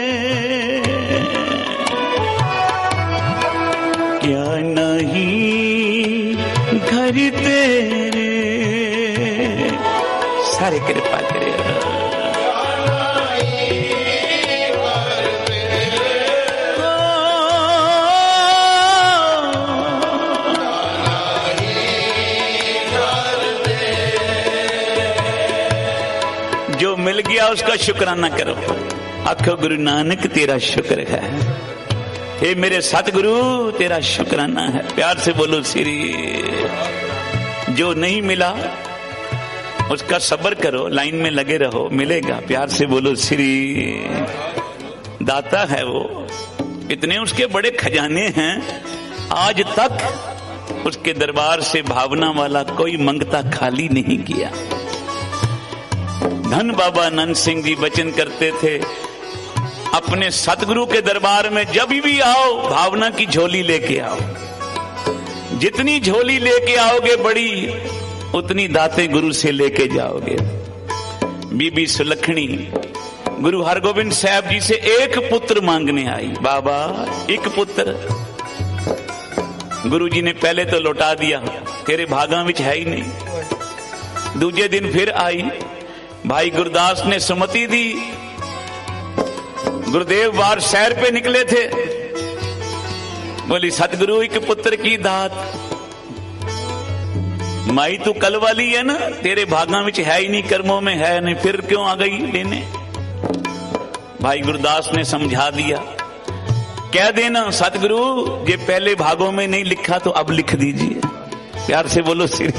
S6: क्या नहीं घर तेरे, सारे कृपा करे। जो मिल गया उसका शुक्राना करो, आखो गुरु नानक तेरा शुक्र है, हे मेरे सतगुरु तेरा शुक्राना है। प्यार से बोलो श्री। जो नहीं मिला उसका सब्र करो, लाइन में लगे रहो, मिलेगा। प्यार से बोलो श्री। दाता है वो, इतने उसके बड़े खजाने हैं, आज तक उसके दरबार से भावना वाला कोई मंगता खाली नहीं किया। धन बाबा नंद सिंह जी वचन करते थे, अपने सतगुरु के दरबार में जब भी आओ भावना की झोली लेके आओ, जितनी झोली लेके आओगे बड़ी उतनी दातें गुरु से लेके जाओगे। बीबी सुलखणी गुरु हरगोबिंद साहब जी से एक पुत्र मांगने आई, बाबा एक पुत्र। गुरु जी ने पहले तो लौटा दिया, तेरे भागा विच है ही नहीं। दूजे दिन फिर आई, भाई गुरदास ने सुमति दी, गुरुदेव बाहर सैर पे निकले थे, बोली सतगुरु एक पुत्र की दात। माई तू कल वाली है ना, तेरे भागा विच है ही नहीं, कर्मों में है नहीं, फिर क्यों आ गई लेने। भाई गुरदास ने समझा दिया, कह देना सतगुरु ये पहले भागों में नहीं लिखा तो अब लिख दीजिए। प्यार से बोलो श्री।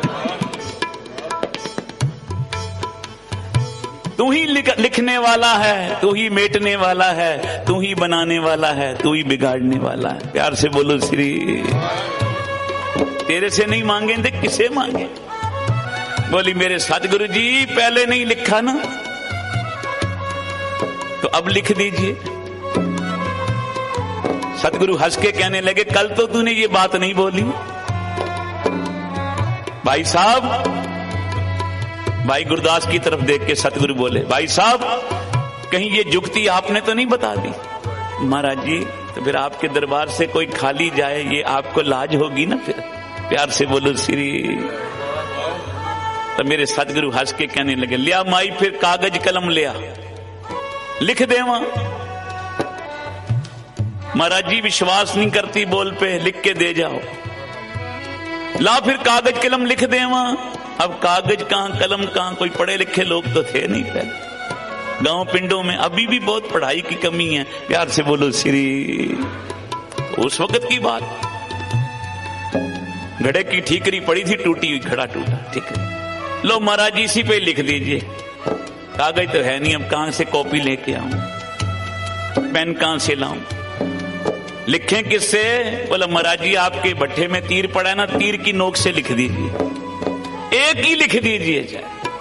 S6: तू ही लिखने वाला है, तू ही मेटने वाला है, तू ही बनाने वाला है, तू ही बिगाड़ने वाला है। प्यार से बोलो श्री। तेरे से नहीं मांगेंगे किसे मांगे। बोली मेरे सतगुरु जी पहले नहीं लिखा ना तो अब लिख दीजिए। सतगुरु हंस के कहने लगे, कल तो तूने ये बात नहीं बोली। भाई साहब, भाई गुरदास की तरफ देख के सतगुरु बोले, भाई साहब कहीं ये जुगती आपने तो नहीं बता दी। महाराज जी तो फिर आपके दरबार से कोई खाली जाए ये आपको लाज होगी ना फिर। प्यार से बोलो श्री। तो मेरे सतगुरु हंस के कहने लगे, लिया माई फिर कागज कलम लिया, लिख देवा। महाराज जी विश्वास नहीं करती बोल पे, लिख के दे जाओ। ला फिर कागज कलम लिख देवा। अब कागज कहां कलम कहां, कोई पढ़े लिखे लोग तो थे नहीं पहले गांव पिंडों में। अभी भी बहुत पढ़ाई की कमी है। प्यार से बोलो श्री। उस वक्त की बात, घड़े की ठीकरी पड़ी थी, टूटी हुई, घड़ा टूटा, ठीक है। लो महाराज जी इसी पे लिख दीजिए। कागज तो है नहीं, अब कहां से कॉपी लेके आऊं, पेन कहां से लाऊं, लिखें किससे? बोला महाराज जी आपके भट्ठे में तीर पड़ा है ना, तीर की नोक से लिख दीजिए, एक ही लिख दीजिए चाहे।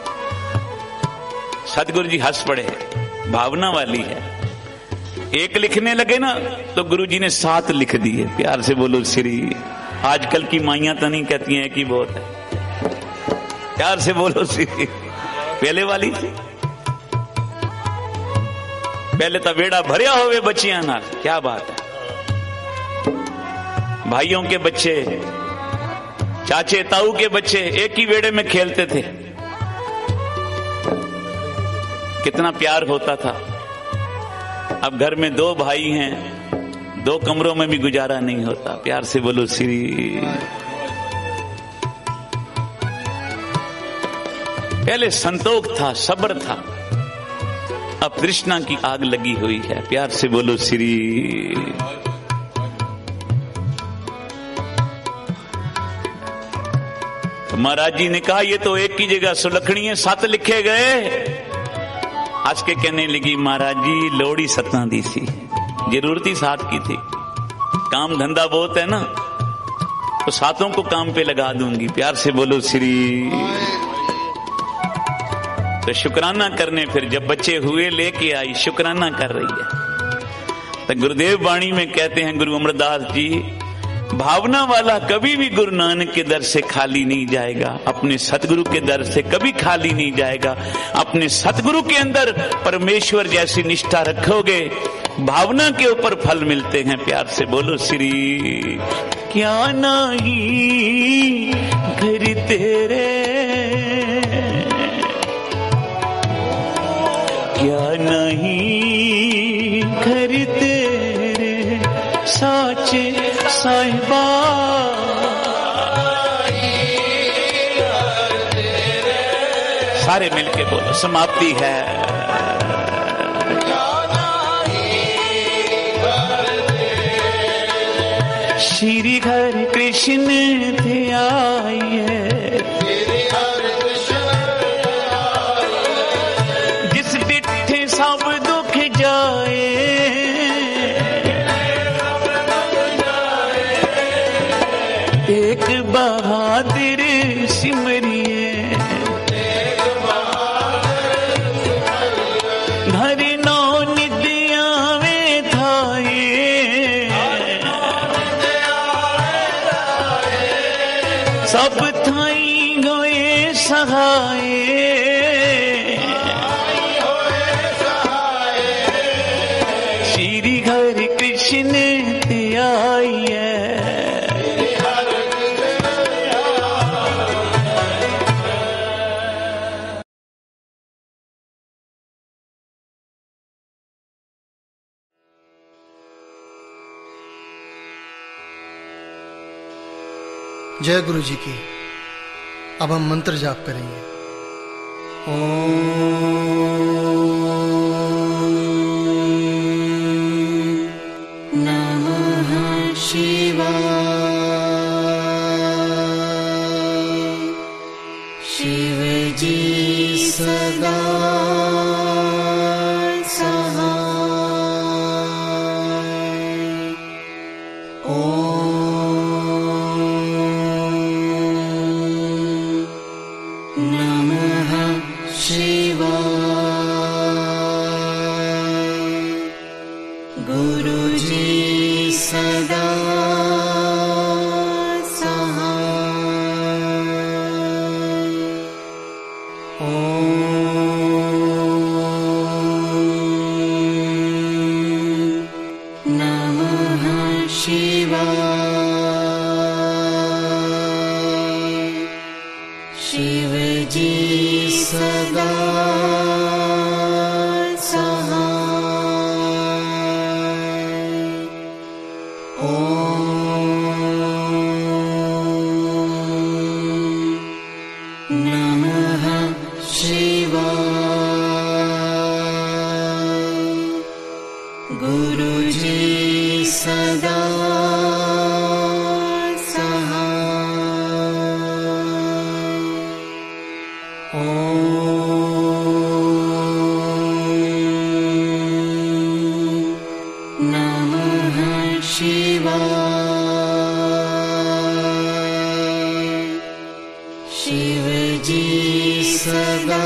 S6: सतगुरु जी हंस पड़े, भावना वाली है। एक लिखने लगे ना तो गुरु जी ने 7 लिख दिए। प्यार से बोलो श्री। आजकल की माइयां तो नहीं कहती हैं कि बहुत है। प्यार से बोलो श्री। पहले वाली थी, पहले तो वेड़ा भरिया होवे बच्चियां ना। क्या बात है, भाइयों के बच्चे, चाचे ताऊ के बच्चे एक ही वेड़े में खेलते थे, कितना प्यार होता था। अब घर में 2 भाई हैं, 2 कमरों में भी गुजारा नहीं होता। प्यार से बोलो श्री। पहले संतोष था, सब्र था, अब तृष्णा की आग लगी हुई है। प्यार से बोलो श्री। महाराज जी ने कहा ये तो एक की जगह सुलखनी है, 7 लिखे गए। आज के कहने लगी महाराज जी लोड़ी 7 दी सी, जरूरत ही 7 की थी। काम धंधा बहुत है ना, तो 7 को काम पे लगा दूंगी। प्यार से बोलो श्री। तो शुक्राना करने फिर जब बच्चे हुए लेके आई, शुक्राना कर रही है। तो गुरुदेव वाणी में कहते हैं गुरु अमरदास जी, भावना वाला कभी भी गुरु नानक के दर से खाली नहीं जाएगा, अपने सतगुरु के दर से कभी खाली नहीं जाएगा। अपने सतगुरु के अंदर परमेश्वर जैसी निष्ठा रखोगे, भावना के ऊपर फल मिलते हैं। प्यार से बोलो श्री। क्या नहीं घर तेरे, क्या नहीं घर तेरे, साचे साहिबा सारे मिलके बोलो। समाप्ति है। श्री हरि कृष्ण थे आइए, जिस डिठे सब दुख जाए, एक बहादुर सिमरिए, घर नौ निदिया में थाए, सब थाई गए सहाय, श्री हरि कृष्ण ते आइए।
S7: जय गुरु जी की। अब हम मंत्र जाप करेंगे। ओम नमः शिवाय। शिव जी सदा सहाय। नमः शिवाय। गुरुजी सदा सहाय। नमः शिवाय। शिव जी
S4: गुरुजी सदा सहाय। ओम नमः शिवाय। शिवजी सदा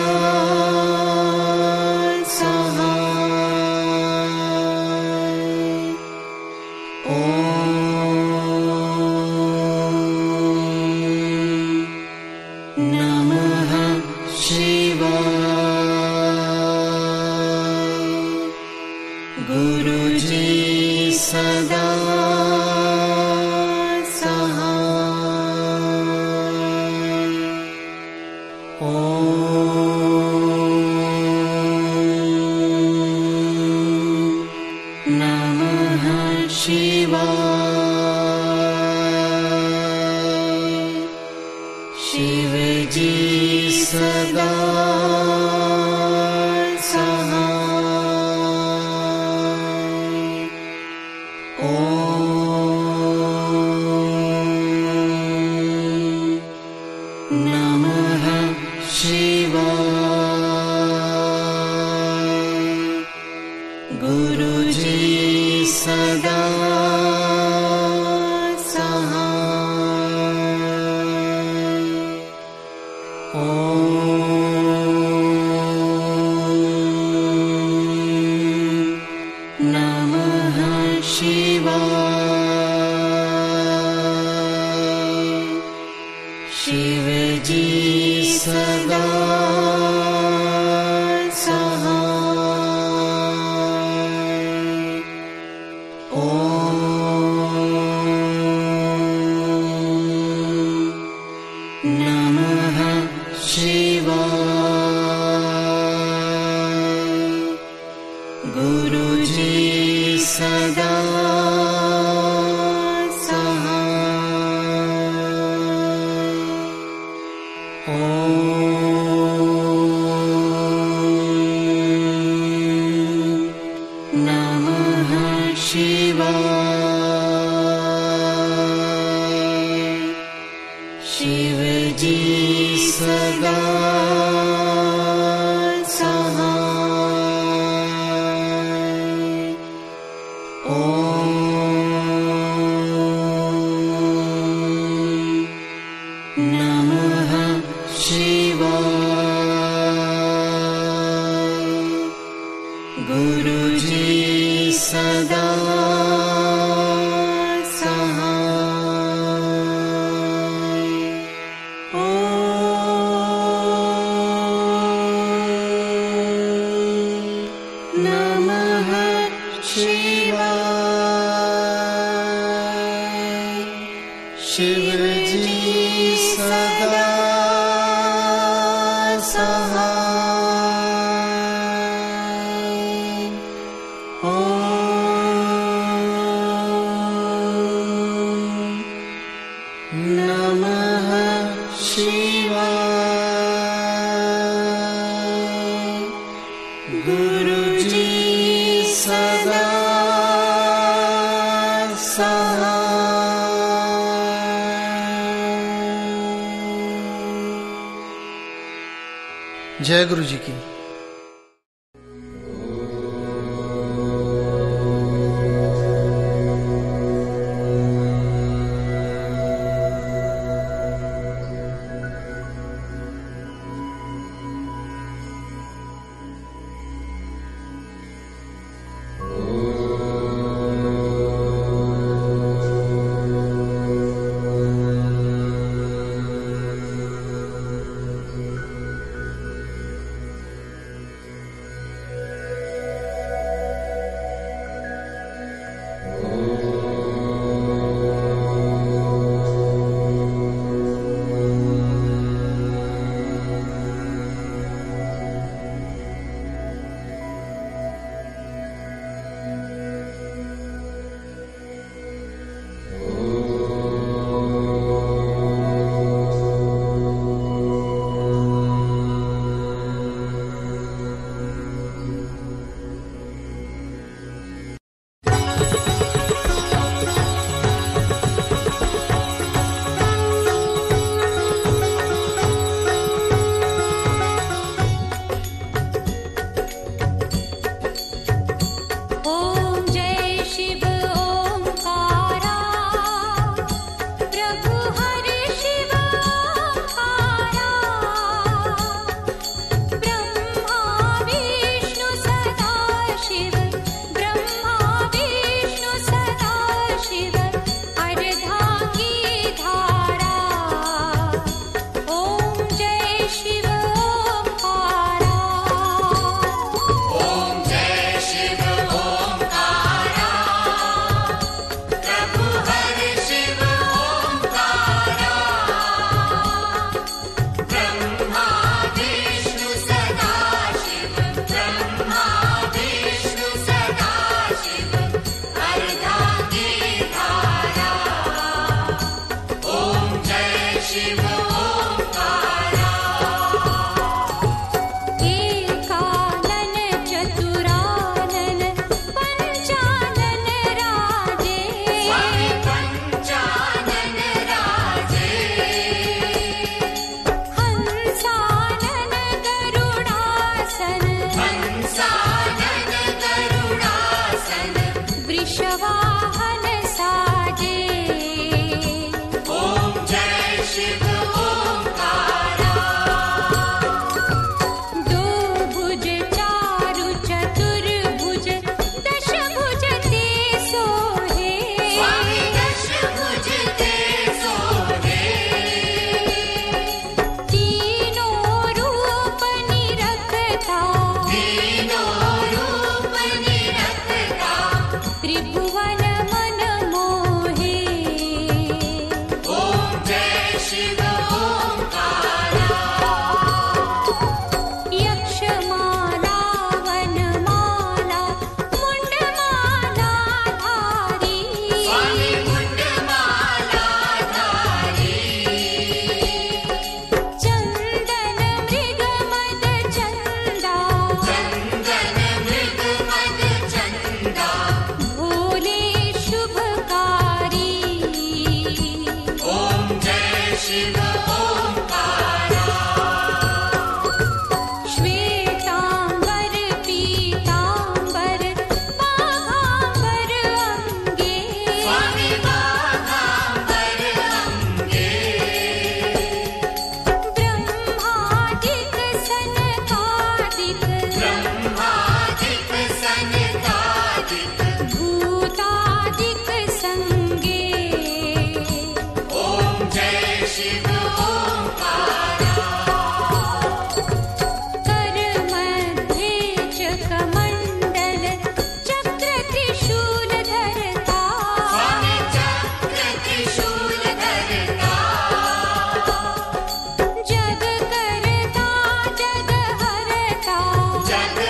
S7: जय गुरु जी की।
S8: सानन करुणासन वृषवाहन साजे ओम जय शिव ओंकारा दो भुज चारु चतुर्भुज दश भुज ते सोहे स्वामी दश भुज ते सोहे तीनों रूप निरखता त्रिभुवन मन मोहे ओम जय शिव ओंकारा यक्षमाला वनमाला मुंडमाला धारी स्वामी मुंडमाला धारी चंदन मृग मद चंदा भोले शुभकारी ओम जय शिव ओंकारा श्वेतांबर पीतांबर बाघांबर अंगे स्वामी बाघांबर अंगे ब्रह्मादिक सनकादिक भूतादिक संगे ओम जय शिव ओंकारा कर मध्ये चकमंडल चक्र त्रिशूल धरता स्वामी चक्र त्रिशूल धरता जग करता जग हरता जग